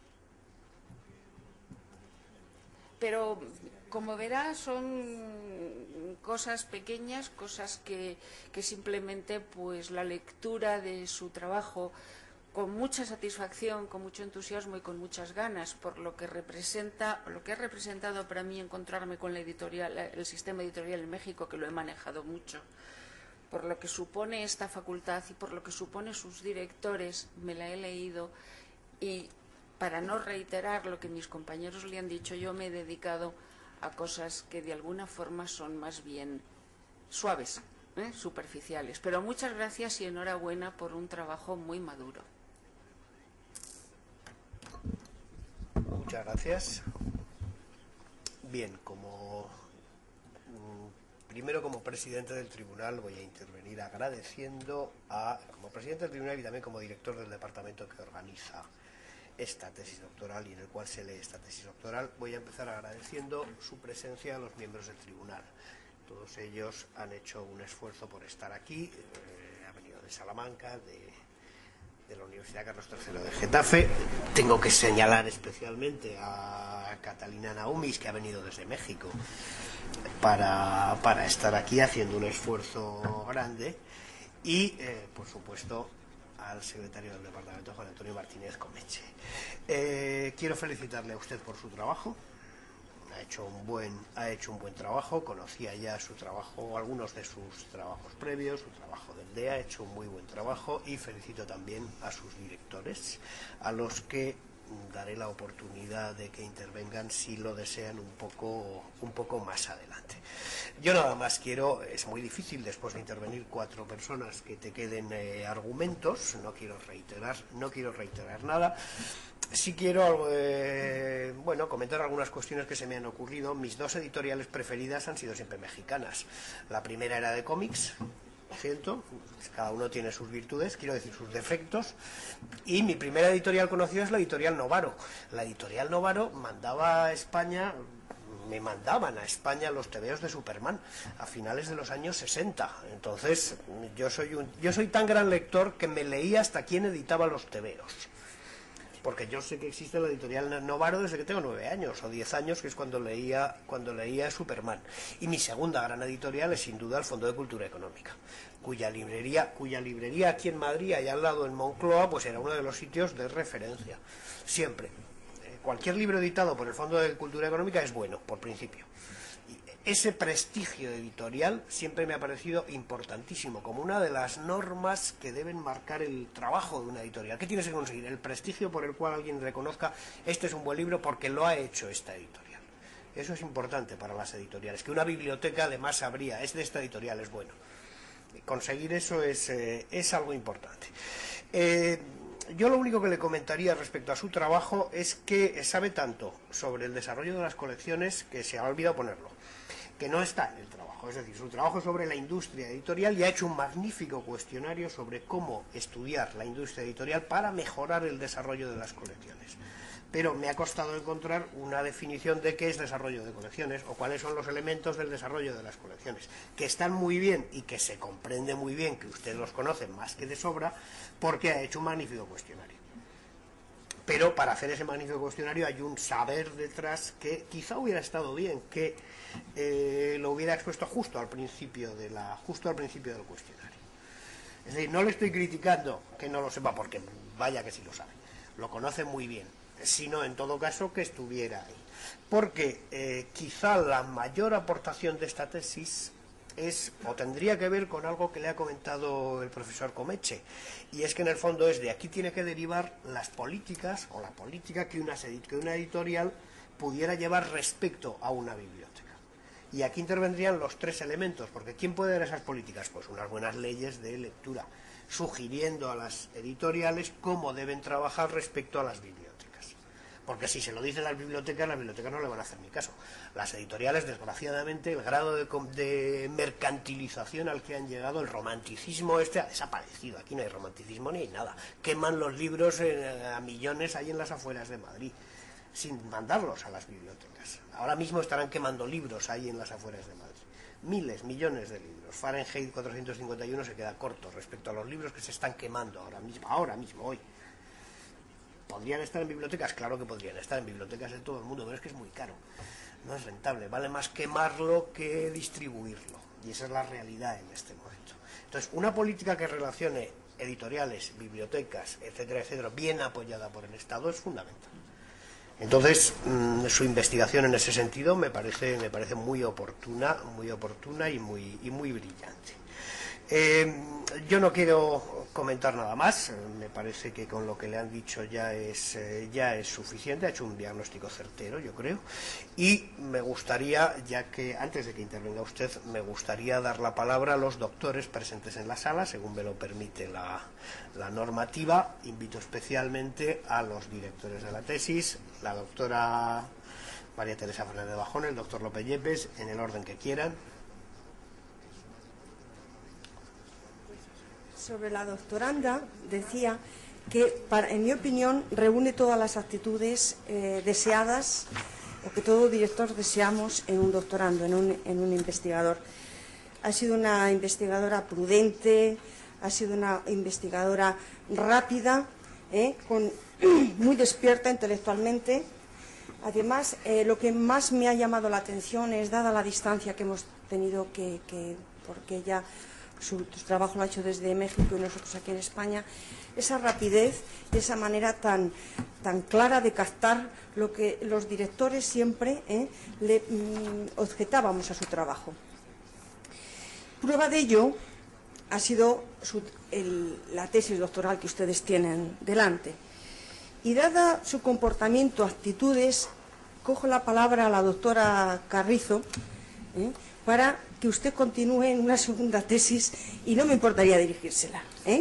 Pero, como verá, son cosas pequeñas, cosas que simplemente pues la lectura de su trabajo con mucha satisfacción, con mucho entusiasmo y con muchas ganas, por lo que representa, lo que ha representado para mí encontrarme con la editorial, el sistema editorial en México, que lo he manejado mucho, por lo que supone esta facultad y por lo que supone sus directores, me la he leído y para no reiterar lo que mis compañeros le han dicho, yo me he dedicado a cosas que de alguna forma son más bien suaves, superficiales. Pero muchas gracias y enhorabuena por un trabajo muy maduro. Muchas gracias. Bien, primero como presidente del tribunal voy a intervenir agradeciendo como presidente del tribunal y también como director del departamento que organiza esta tesis doctoral y en el cual se lee esta tesis doctoral, voy a empezar agradeciendo su presencia a los miembros del tribunal. Todos ellos han hecho un esfuerzo por estar aquí, han venido de Salamanca, de la Universidad Carlos III de Getafe. Tengo que señalar especialmente a Catalina Naomis, que ha venido desde México para estar aquí haciendo un esfuerzo grande, y por supuesto al secretario del departamento, Juan Antonio Martínez Comeche. Quiero felicitarle a usted por su trabajo. Ha hecho un buen trabajo. Conocía ya su trabajo, algunos de sus trabajos previos, su trabajo del DEA. Ha hecho un muy buen trabajo y felicito también a sus directores, a los que daré la oportunidad de que intervengan si lo desean un poco más adelante. Yo nada más quiero, es muy difícil después de intervenir 4 personas que te queden argumentos, no quiero reiterar nada. Sí quiero comentar algunas cuestiones que se me han ocurrido. Mis 2 editoriales preferidas han sido siempre mexicanas. La primera era de cómics, siento, cada uno tiene sus virtudes, quiero decir sus defectos, y mi primera editorial conocida es la editorial Novaro. La editorial Novaro mandaba a España, me mandaban a España los tebeos de Superman a finales de los años 60. Entonces yo soy tan gran lector que me leía hasta quién editaba los tebeos, porque yo sé que existe la editorial Novaro desde que tengo 9 años o 10 años, que es cuando leía Superman. Y mi segunda gran editorial es sin duda el Fondo de Cultura Económica, cuya librería aquí en Madrid, allá al lado en Moncloa, pues era uno de los sitios de referencia siempre. Cualquier libro editado por el Fondo de Cultura Económica es bueno, por principio. Y ese prestigio editorial siempre me ha parecido importantísimo, como una de las normas que deben marcar el trabajo de una editorial. ¿Qué tienes que conseguir? El prestigio por el cual alguien reconozca este es un buen libro porque lo ha hecho esta editorial. Eso es importante para las editoriales. Que una biblioteca además sabría, es de esta editorial, es bueno. Conseguir eso es algo importante. Yo lo único que le comentaría respecto a su trabajo es que sabe tanto sobre el desarrollo de las colecciones que se ha olvidado ponerlo, que no está en el trabajo. Es decir, su trabajo sobre la industria editorial, y ha hecho un magnífico cuestionario sobre cómo estudiar la industria editorial para mejorar el desarrollo de las colecciones. Pero me ha costado encontrar una definición de qué es desarrollo de colecciones o cuáles son los elementos del desarrollo de las colecciones, que están muy bien y que se comprende muy bien, que usted los conoce más que de sobra, porque ha hecho un magnífico cuestionario. Pero para hacer ese magnífico cuestionario hay un saber detrás que quizá hubiera estado bien que lo hubiera expuesto justo al principio del cuestionario. Es decir, no le estoy criticando que no lo sepa, porque vaya que sí lo sabe, lo conoce muy bien, sino en todo caso que estuviera ahí. Porque quizá la mayor aportación de esta tesis es, o tendría que ver con algo que le ha comentado el profesor Comeche, y es que en el fondo es de aquí tiene que derivar las políticas, o la política que una editorial pudiera llevar respecto a una biblioteca. Y aquí intervendrían los tres elementos, porque ¿quién puede dar esas políticas? Pues unas buenas leyes de lectura, sugiriendo a las editoriales cómo deben trabajar respecto a las bibliotecas. Porque si se lo dicen las bibliotecas no le van a hacer ni caso. Las editoriales, desgraciadamente, el grado de mercantilización al que han llegado, el romanticismo ha desaparecido. Aquí no hay romanticismo ni hay nada. Queman los libros a millones ahí en las afueras de Madrid, sin mandarlos a las bibliotecas. Ahora mismo estarán quemando libros ahí en las afueras de Madrid. Miles, millones de libros. Fahrenheit 451 se queda corto respecto a los libros que se están quemando ahora mismo, hoy. ¿Podrían estar en bibliotecas? Claro que podrían estar en bibliotecas de todo el mundo, pero es que es muy caro. No es rentable, vale más quemarlo que distribuirlo. Y esa es la realidad en este momento. Entonces, una política que relacione editoriales, bibliotecas, etcétera, etcétera, bien apoyada por el Estado, es fundamental. Entonces, su investigación en ese sentido me parece muy oportuna y muy brillante. Yo no quiero comentar nada más. Me parece que con lo que le han dicho ya es suficiente. Ha hecho un diagnóstico certero, yo creo. Y me gustaría, ya que antes de que intervenga usted, me gustaría dar la palabra a los doctores presentes en la sala, según me lo permite la normativa. Invito especialmente a los directores de la tesis, la doctora María Teresa Fernández Bajón, el doctor López Yepes, en el orden que quieran. Sobre la doctoranda, decía que, en mi opinión, reúne todas las actitudes deseadas, o que todo director deseamos en un doctorando, en un investigador. Ha sido una investigadora prudente, ha sido una investigadora rápida, muy despierta intelectualmente. Además, lo que más me ha llamado la atención es, dada la distancia que hemos tenido porque ella... Su trabajo lo ha hecho desde México y nosotros aquí en España, esa rapidez y esa manera tan clara de captar lo que los directores siempre le objetábamos a su trabajo. Prueba de ello ha sido la tesis doctoral que ustedes tienen delante. Y dada su comportamiento, actitudes, cojo la palabra a la doctora Carrizo para que usted continúe en una segunda tesis, y no me importaría dirigírsela.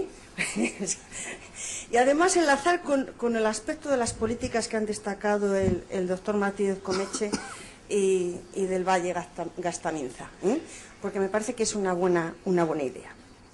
Y además enlazar con el aspecto de las políticas que han destacado el doctor Martínez Comeche y del Valle Gastaminza, porque me parece que es una buena idea.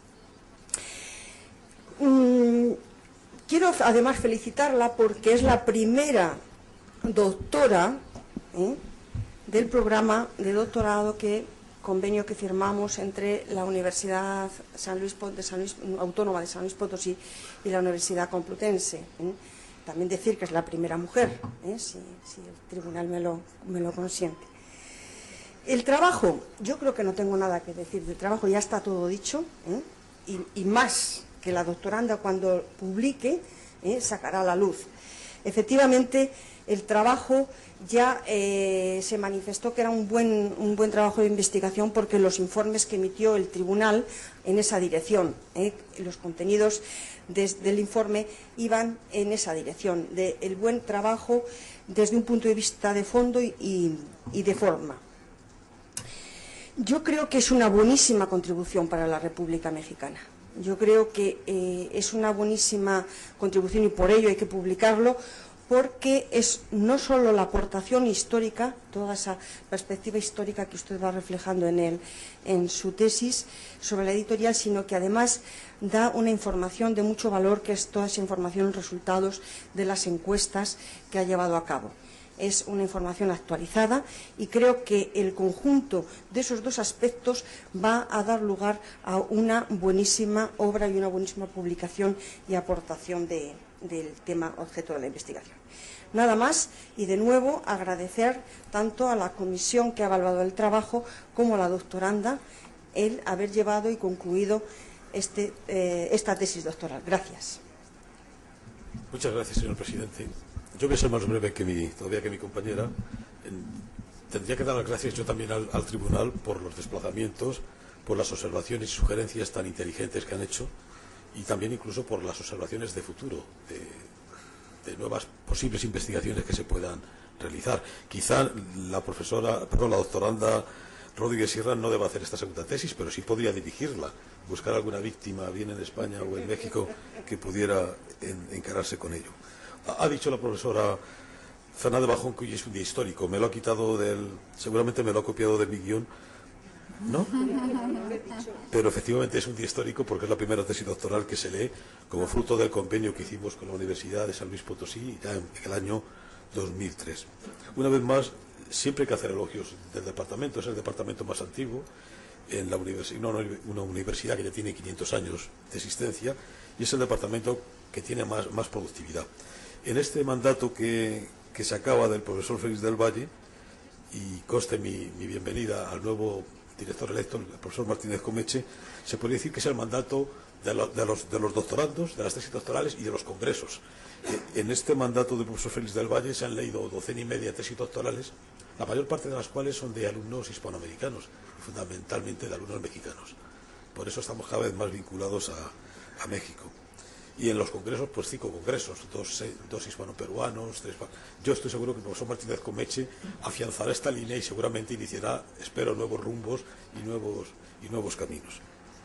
Quiero además felicitarla porque es la primera doctora del programa de doctorado convenio que firmamos entre la Universidad Autónoma de San Luis Potosí y la Universidad Complutense. También decir que es la primera mujer, si el tribunal me lo consiente. El trabajo, yo creo que no tengo nada que decir del trabajo, ya está todo dicho, y más que la doctoranda cuando publique sacará a la luz. Efectivamente, el trabajo ya se manifestó que era un buen trabajo de investigación porque los informes que emitió el tribunal en esa dirección, los contenidos del informe iban en esa dirección, del buen trabajo desde un punto de vista de fondo y de forma. Yo creo que es una buenísima contribución para la República Mexicana. Yo creo que es una buenísima contribución y por ello hay que publicarlo, porque es no solo la aportación histórica, toda esa perspectiva histórica que usted va reflejando en su tesis sobre la editorial, sino que además da una información de mucho valor, que es toda esa información, resultados de las encuestas que ha llevado a cabo. Es una información actualizada y creo que el conjunto de esos dos aspectos va a dar lugar a una buenísima obra y una buenísima publicación y aportación del tema objeto de la investigación. Nada más, y de nuevo agradecer tanto a la comisión que ha evaluado el trabajo como a la doctoranda el haber llevado y concluido esta tesis doctoral. Gracias. Muchas gracias, señor presidente. Yo voy a ser más breve que mi compañera. Tendría que dar las gracias yo también al tribunal por los desplazamientos, por las observaciones y sugerencias tan inteligentes que han hecho, y también incluso por las observaciones de futuro, de nuevas posibles investigaciones que se puedan realizar. Quizá la doctoranda Rodríguez Sierra no deba hacer esta segunda tesis, pero sí podría dirigirla, buscar alguna víctima, bien en España o en México, que pudiera encararse con ello. Ha dicho la profesora Fernández Bajón que hoy es un día histórico. Me lo ha quitado seguramente me lo ha copiado de mi guión, ¿no? Pero efectivamente es un día histórico porque es la primera tesis doctoral que se lee como fruto del convenio que hicimos con la Universidad de San Luis Potosí ya en el año 2003. Una vez más, siempre hay que hacer elogios del departamento. Es el departamento más antiguo en la una universidad que ya tiene 500 años de existencia, y es el departamento que tiene más productividad. En este mandato que se acaba del profesor Félix del Valle, y conste mi bienvenida al nuevo director electo, el profesor Martínez Comeche, se podría decir que es el mandato de los doctorandos, de las tesis doctorales y de los congresos. En este mandato del profesor Félix del Valle se han leído 12,5 tesis doctorales, la mayor parte de las cuales son de alumnos hispanoamericanos, y fundamentalmente de alumnos mexicanos. Por eso estamos cada vez más vinculados a México. Y en los congresos, pues 5 congresos, 2 hispano-peruanos, 3. Yo estoy seguro que el profesor Martínez Comeche afianzará esta línea y seguramente iniciará, espero, nuevos rumbos y nuevos caminos.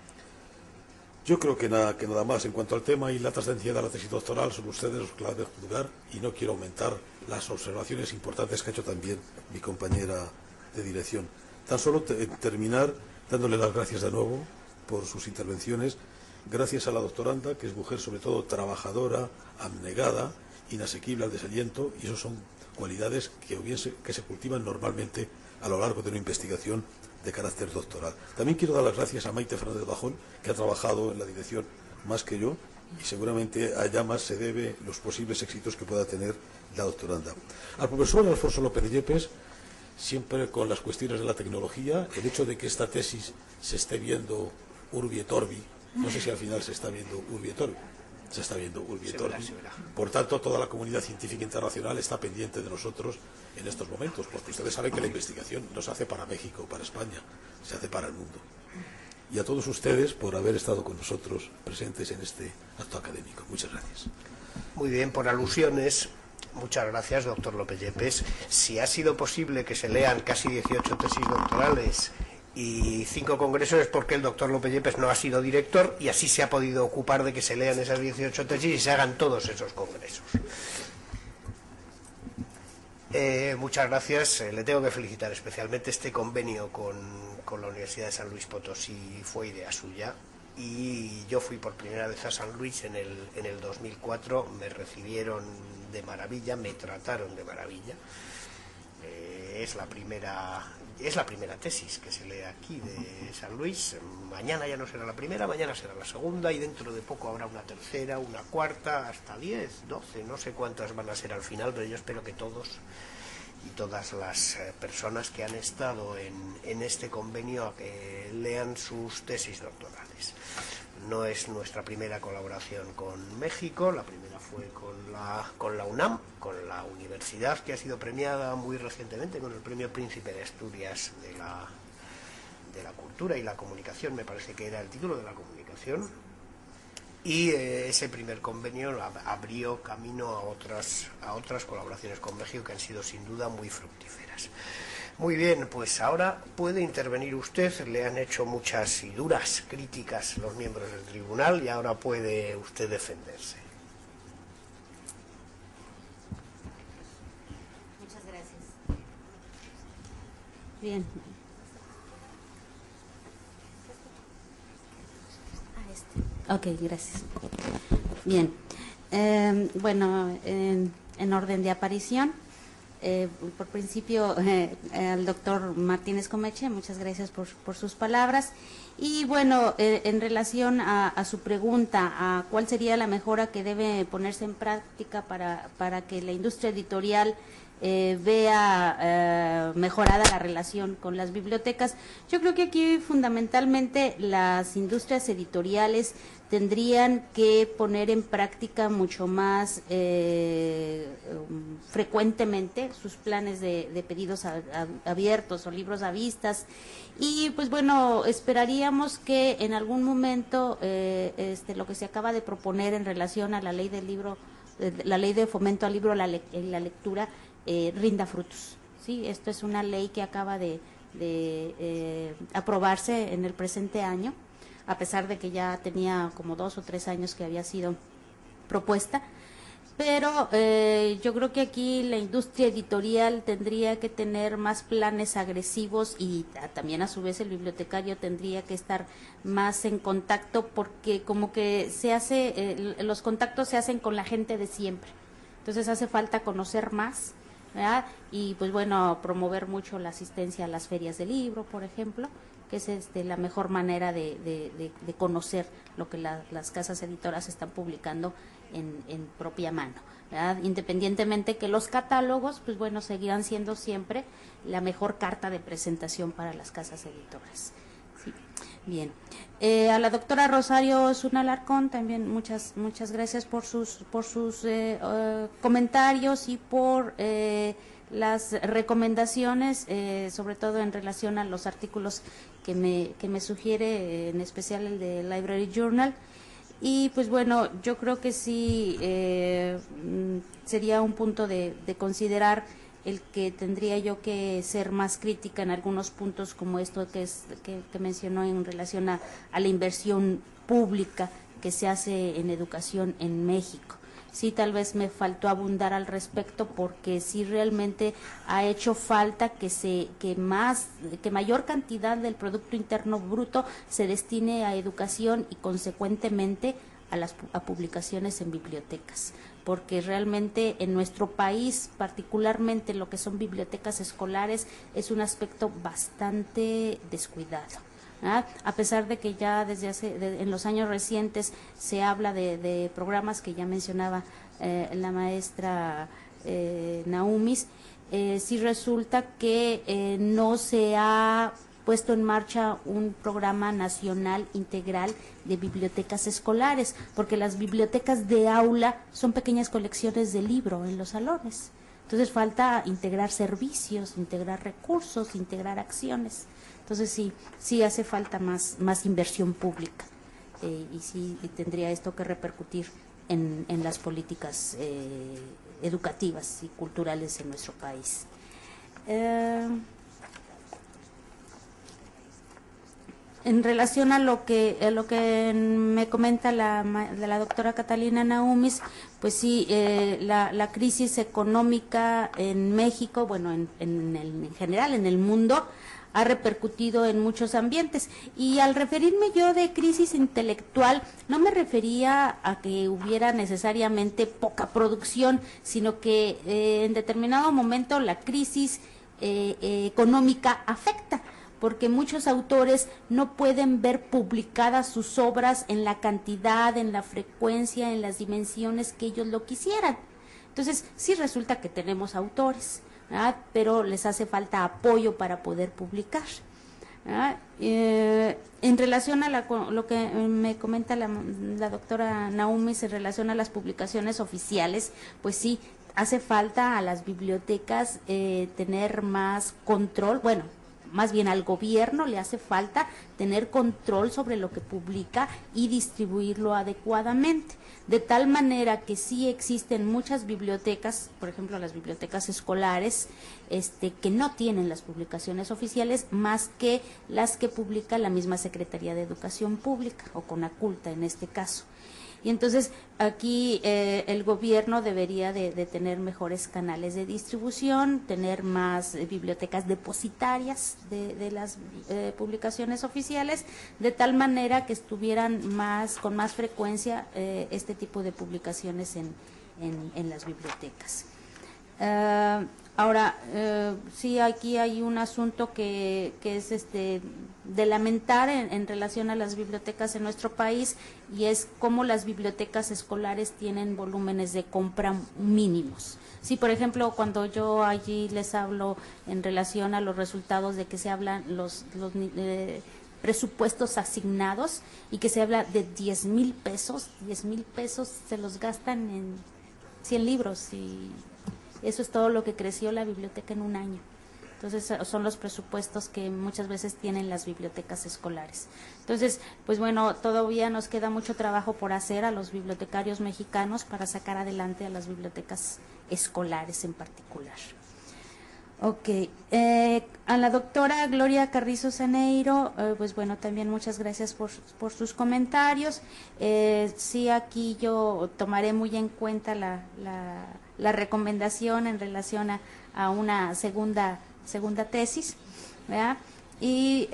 Yo creo que nada más. En cuanto al tema y la trascendencia de la tesis doctoral, son ustedes los que la deben juzgar, y no quiero aumentar las observaciones importantes que ha hecho también mi compañera de dirección. Tan solo terminar dándole las gracias de nuevo por sus intervenciones. Gracias a la doctoranda, que es mujer sobre todo trabajadora, abnegada, inasequible al desaliento, y esas son cualidades que se cultivan normalmente a lo largo de una investigación de carácter doctoral. También quiero dar las gracias a Maite Fernández Bajón, que ha trabajado en la dirección más que yo, y seguramente a ella más se debe los posibles éxitos que pueda tener la doctoranda. Al profesor Alfonso López de Yepes, siempre con las cuestiones de la tecnología, el hecho de que esta tesis se esté viendo urbi et orbi, no sé si al final se está viendo urbi et orbi, se está viendo urbi et orbi. Por tanto, toda la comunidad científica internacional está pendiente de nosotros en estos momentos, porque ustedes saben que la investigación no se hace para México o para España, se hace para el mundo. Y a todos ustedes por haber estado con nosotros presentes en este acto académico. Muchas gracias. Muy bien, por alusiones. Muchas gracias, doctor López Yepes. Si ha sido posible que se lean casi 18 tesis doctorales y 5 congresos, es porque el doctor López Yepes no ha sido director, y así se ha podido ocupar de que se lean esas 18 tesis y se hagan todos esos congresos. Muchas gracias. Le tengo que felicitar especialmente. Este convenio con la Universidad de San Luis Potosí fue idea suya, y yo fui por primera vez a San Luis en el 2004, me recibieron de maravilla, me trataron de maravilla. Es la primera tesis que se lee aquí de San Luis. Mañana ya no será la primera, mañana será la segunda, y dentro de poco habrá una tercera, una cuarta, hasta 10, 12, no sé cuántas van a ser al final, pero yo espero que todos y todas las personas que han estado en este convenio que lean sus tesis doctorales. No es nuestra primera colaboración con México, la primera fue con la UNAM, con la universidad que ha sido premiada muy recientemente con el premio Príncipe de Asturias de la Cultura y la Comunicación, me parece que era el título de la comunicación, y ese primer convenio abrió camino a otras colaboraciones con México que han sido sin duda muy fructíferas. Muy bien, pues ahora puede intervenir usted. Le han hecho muchas y duras críticas los miembros del tribunal y ahora puede usted defenderse. Muchas gracias. Bien. Ok, gracias. Bien. Bueno, en orden de aparición. Por principio, al doctor Martínez Comeche, muchas gracias por sus palabras. Y bueno, en relación a su pregunta, a cuál sería la mejora que debe ponerse en práctica para que la industria editorial vea mejorada la relación con las bibliotecas, yo creo que aquí fundamentalmente las industrias editoriales tendrían que poner en práctica mucho más frecuentemente sus planes de pedidos abiertos o libros a vistas, y pues bueno, esperaríamos que en algún momento lo que se acaba de proponer en relación a la ley del libro, la ley de fomento al libro y la lectura, rinda frutos. Sí, esto es una ley que acaba de aprobarse en el presente año, a pesar de que ya tenía como 2 o 3 años que había sido propuesta, pero yo creo que aquí la industria editorial tendría que tener más planes agresivos, y también a su vez el bibliotecario tendría que estar más en contacto, porque como que los contactos se hacen con la gente de siempre, entonces hace falta conocer más, ¿verdad? Y pues bueno, promover mucho la asistencia a las ferias de libro, por ejemplo, que es la mejor manera de conocer lo que las casas editoras están publicando en propia mano, ¿verdad? Independientemente que los catálogos, pues bueno, seguirán siendo siempre la mejor carta de presentación para las casas editoras. Sí. Bien. A la doctora Rosario Zuna Alarcón también muchas gracias por sus comentarios y por las recomendaciones, sobre todo en relación a los artículos que me sugiere, en especial el de Library Journal. Y pues bueno, yo creo que sí sería un punto de considerar el que tendría yo que ser más crítica en algunos puntos, como esto que mencionó en relación a la inversión pública que se hace en educación en México. Sí, tal vez me faltó abundar al respecto, porque sí realmente ha hecho falta que mayor cantidad del Producto Interno Bruto se destine a educación y consecuentemente a publicaciones en bibliotecas, porque realmente en nuestro país, particularmente lo que son bibliotecas escolares, es un aspecto bastante descuidado. A pesar de que ya en los años recientes se habla de programas que ya mencionaba la maestra Naumis, sí resulta que no se ha puesto en marcha un programa nacional integral de bibliotecas escolares, porque las bibliotecas de aula son pequeñas colecciones de libro en los salones. Entonces falta integrar servicios, integrar recursos, integrar acciones. Entonces sí hace falta más inversión pública, y sí tendría esto que repercutir en las políticas educativas y culturales en nuestro país. en relación a lo que me comenta la doctora Catalina Naumis, pues sí, la crisis económica en México, bueno, en general en el mundo, ha repercutido en muchos ambientes. Y al referirme yo de crisis intelectual, no me refería a que hubiera necesariamente poca producción, sino que en determinado momento la crisis económica afecta, porque muchos autores no pueden ver publicadas sus obras en la cantidad, en la frecuencia, en las dimensiones que ellos lo quisieran. Entonces, sí resulta que tenemos autores, ¿verdad?, pero les hace falta apoyo para poder publicar, ¿verdad? En relación a lo que me comenta la doctora Naumis en relación a las publicaciones oficiales, pues sí, hace falta a las bibliotecas tener más control, bueno, más bien al gobierno le hace falta tener control sobre lo que publica y distribuirlo adecuadamente, de tal manera que sí existen muchas bibliotecas, por ejemplo las bibliotecas escolares, que no tienen las publicaciones oficiales más que las que publica la misma Secretaría de Educación Pública o Conaculta en este caso. Y entonces aquí el gobierno debería de tener mejores canales de distribución, tener más bibliotecas depositarias de las publicaciones oficiales, de tal manera que estuvieran con más frecuencia este tipo de publicaciones en las bibliotecas. Ahora, sí, aquí hay un asunto que es de lamentar en relación a las bibliotecas en nuestro país, y es cómo las bibliotecas escolares tienen volúmenes de compra mínimos. Sí, por ejemplo, cuando yo allí les hablo en relación a los resultados de que se hablan los presupuestos asignados y que se habla de 10,000 pesos, 10,000 pesos se los gastan en 100 libros y eso es todo lo que creció la biblioteca en un año. Entonces, son los presupuestos que muchas veces tienen las bibliotecas escolares. Entonces, pues bueno, todavía nos queda mucho trabajo por hacer a los bibliotecarios mexicanos para sacar adelante a las bibliotecas escolares en particular. Ok, a la doctora Gloria Carrizo Zaneiro, pues bueno, también muchas gracias por sus comentarios. Sí, aquí yo tomaré muy en cuenta la recomendación en relación a una segunda tesis, ¿verdad? Y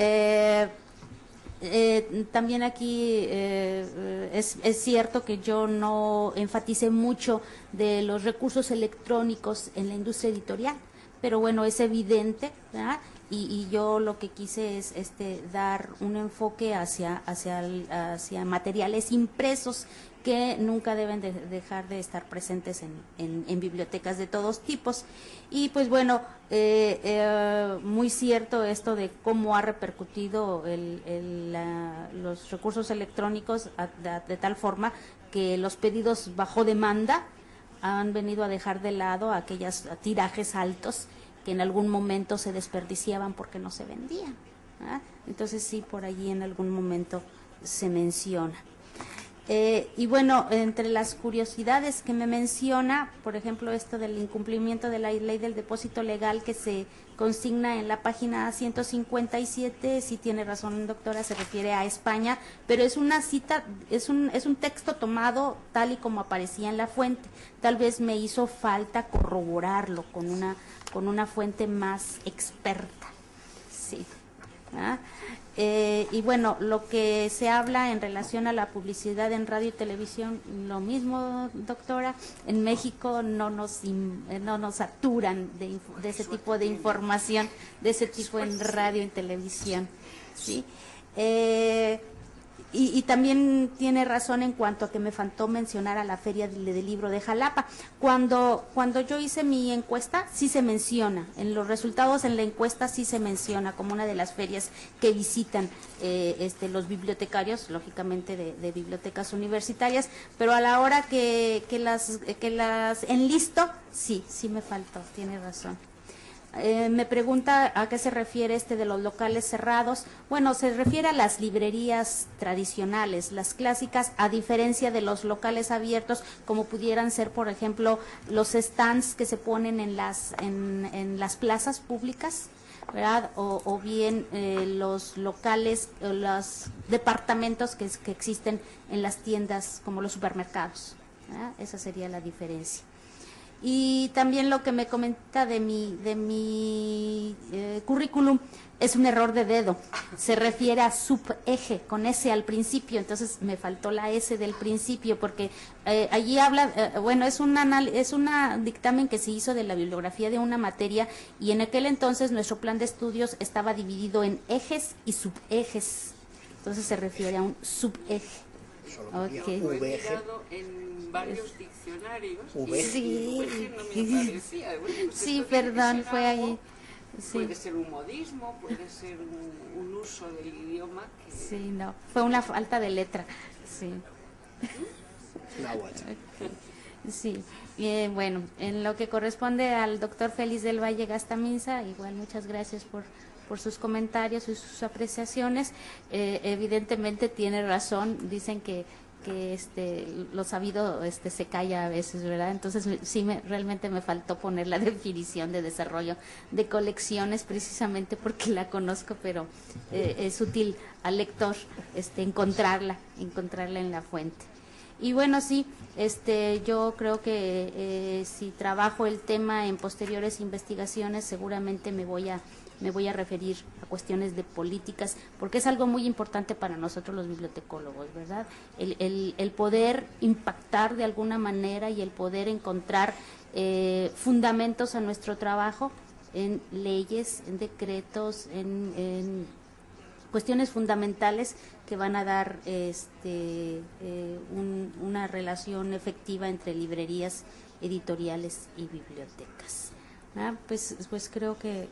también aquí es cierto que yo no enfaticé mucho de los recursos electrónicos en la industria editorial, pero bueno, es evidente, ¿verdad? Y yo lo que quise es dar un enfoque hacia materiales impresos que nunca deben de dejar de estar presentes en bibliotecas de todos tipos. Y pues bueno, muy cierto esto de cómo ha repercutido los recursos electrónicos de tal forma que los pedidos bajo demanda han venido a dejar de lado aquellos tirajes altos que en algún momento se desperdiciaban porque no se vendían, ¿verdad? Entonces sí, por allí en algún momento se menciona. Y bueno, entre las curiosidades que me menciona, por ejemplo, esto del incumplimiento de la ley del depósito legal que se consigna en la página 157, sí tiene razón, doctora, se refiere a España, pero es una cita, es un texto tomado tal y como aparecía en la fuente. Tal vez me hizo falta corroborarlo con una fuente más experta. Sí. ¿Ah? Y bueno, lo que se habla en relación a la publicidad en radio y televisión, lo mismo, doctora, en México no nos saturan de ese tipo de información, de ese tipo en radio y televisión, ¿sí? Y también tiene razón en cuanto a que me faltó mencionar a la Feria del Libro de Jalapa. Cuando yo hice mi encuesta, sí se menciona, en los resultados en la encuesta sí se menciona como una de las ferias que visitan los bibliotecarios, lógicamente de bibliotecas universitarias, pero a la hora que las enlisto, sí me faltó, tiene razón. Me pregunta a qué se refiere de los locales cerrados. Bueno, se refiere a las librerías tradicionales, las clásicas, a diferencia de los locales abiertos, como pudieran ser, por ejemplo, los stands que se ponen en las plazas públicas. ¿verdad? O bien los locales, los departamentos que existen en las tiendas como los supermercados, ¿verdad? Esa sería la diferencia. Y también lo que me comenta de mi currículum es un error de dedo, se refiere a subeje con S al principio, entonces me faltó la S del principio porque allí habla, bueno, es un dictamen que se hizo de la bibliografía de una materia y en aquel entonces nuestro plan de estudios estaba dividido en ejes y subejes, entonces se refiere a un subeje. Okay. Lo he mirado en varios diccionarios y sí, no me aparecía. Bueno, pues sí, perdón, fue ahí. Sí. Puede ser un modismo, puede ser un uso del idioma que... Sí, no, fue una falta de letra, sí. Sí, bueno, en lo que corresponde al doctor Félix del Valle Gastaminza, igual muchas gracias por sus comentarios y sus apreciaciones. Evidentemente tiene razón, dicen que lo sabido se calla a veces, ¿verdad? Entonces sí, realmente me faltó poner la definición de desarrollo de colecciones precisamente porque la conozco, pero es útil al lector encontrarla en la fuente. Y bueno, sí, yo creo que si trabajo el tema en posteriores investigaciones, seguramente me voy a referir a cuestiones de políticas, porque es algo muy importante para nosotros los bibliotecólogos, ¿verdad? El poder impactar de alguna manera y el poder encontrar fundamentos a nuestro trabajo en leyes, en decretos, en cuestiones fundamentales que van a dar una relación efectiva entre librerías, editoriales y bibliotecas. Pues creo que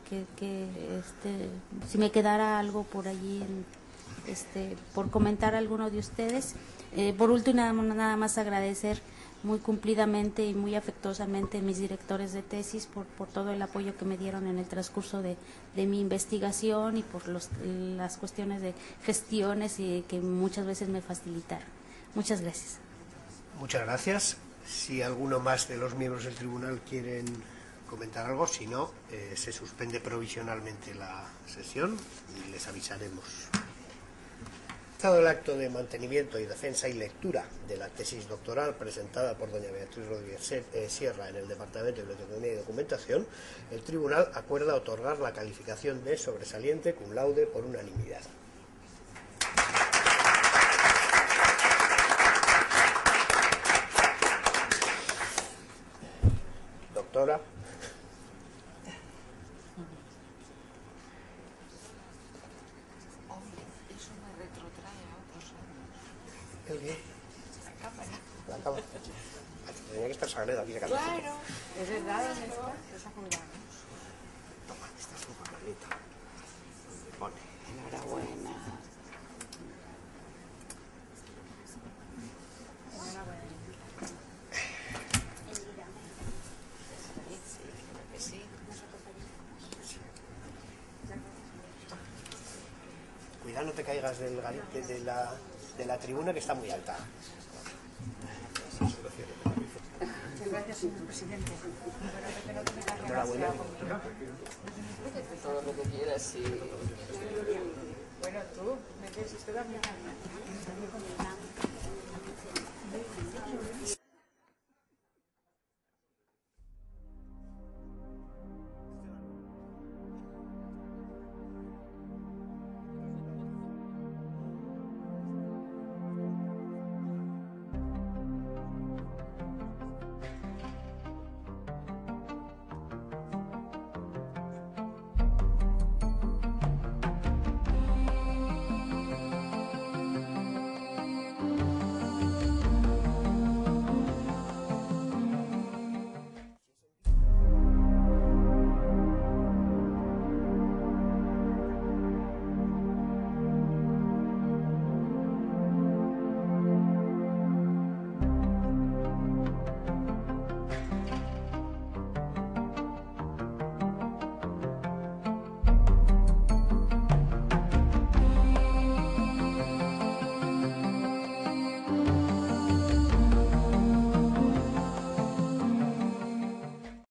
si me quedara algo por allí por comentar a alguno de ustedes, por último nada más agradecer muy cumplidamente y muy afectuosamente a mis directores de tesis por todo el apoyo que me dieron en el transcurso de mi investigación y por las cuestiones de gestiones y que muchas veces me facilitaron. Muchas gracias. Muchas gracias. Si alguno más de los miembros del tribunal quieren comentar algo, si no, se suspende provisionalmente la sesión y les avisaremos. Dado el acto de mantenimiento y defensa y lectura de la tesis doctoral presentada por doña Beatriz Rodríguez Sierra en el Departamento de Bibliotecología y Documentación, el tribunal acuerda otorgar la calificación de sobresaliente cum laude por unanimidad. Doctora. La cámara. Tenía que estar Sagredo aquí. Claro, es verdad, ¿dónde está? Los acordamos. Toma, esta es tu papelita. ¿Dónde pone? Enhorabuena. Cuidado, no te caigas de la tribuna, que está muy alta. Muchas gracias, señor presidente. Enhorabuena. Todo lo que quieras, sí. Bueno, tú, me quieres usted también.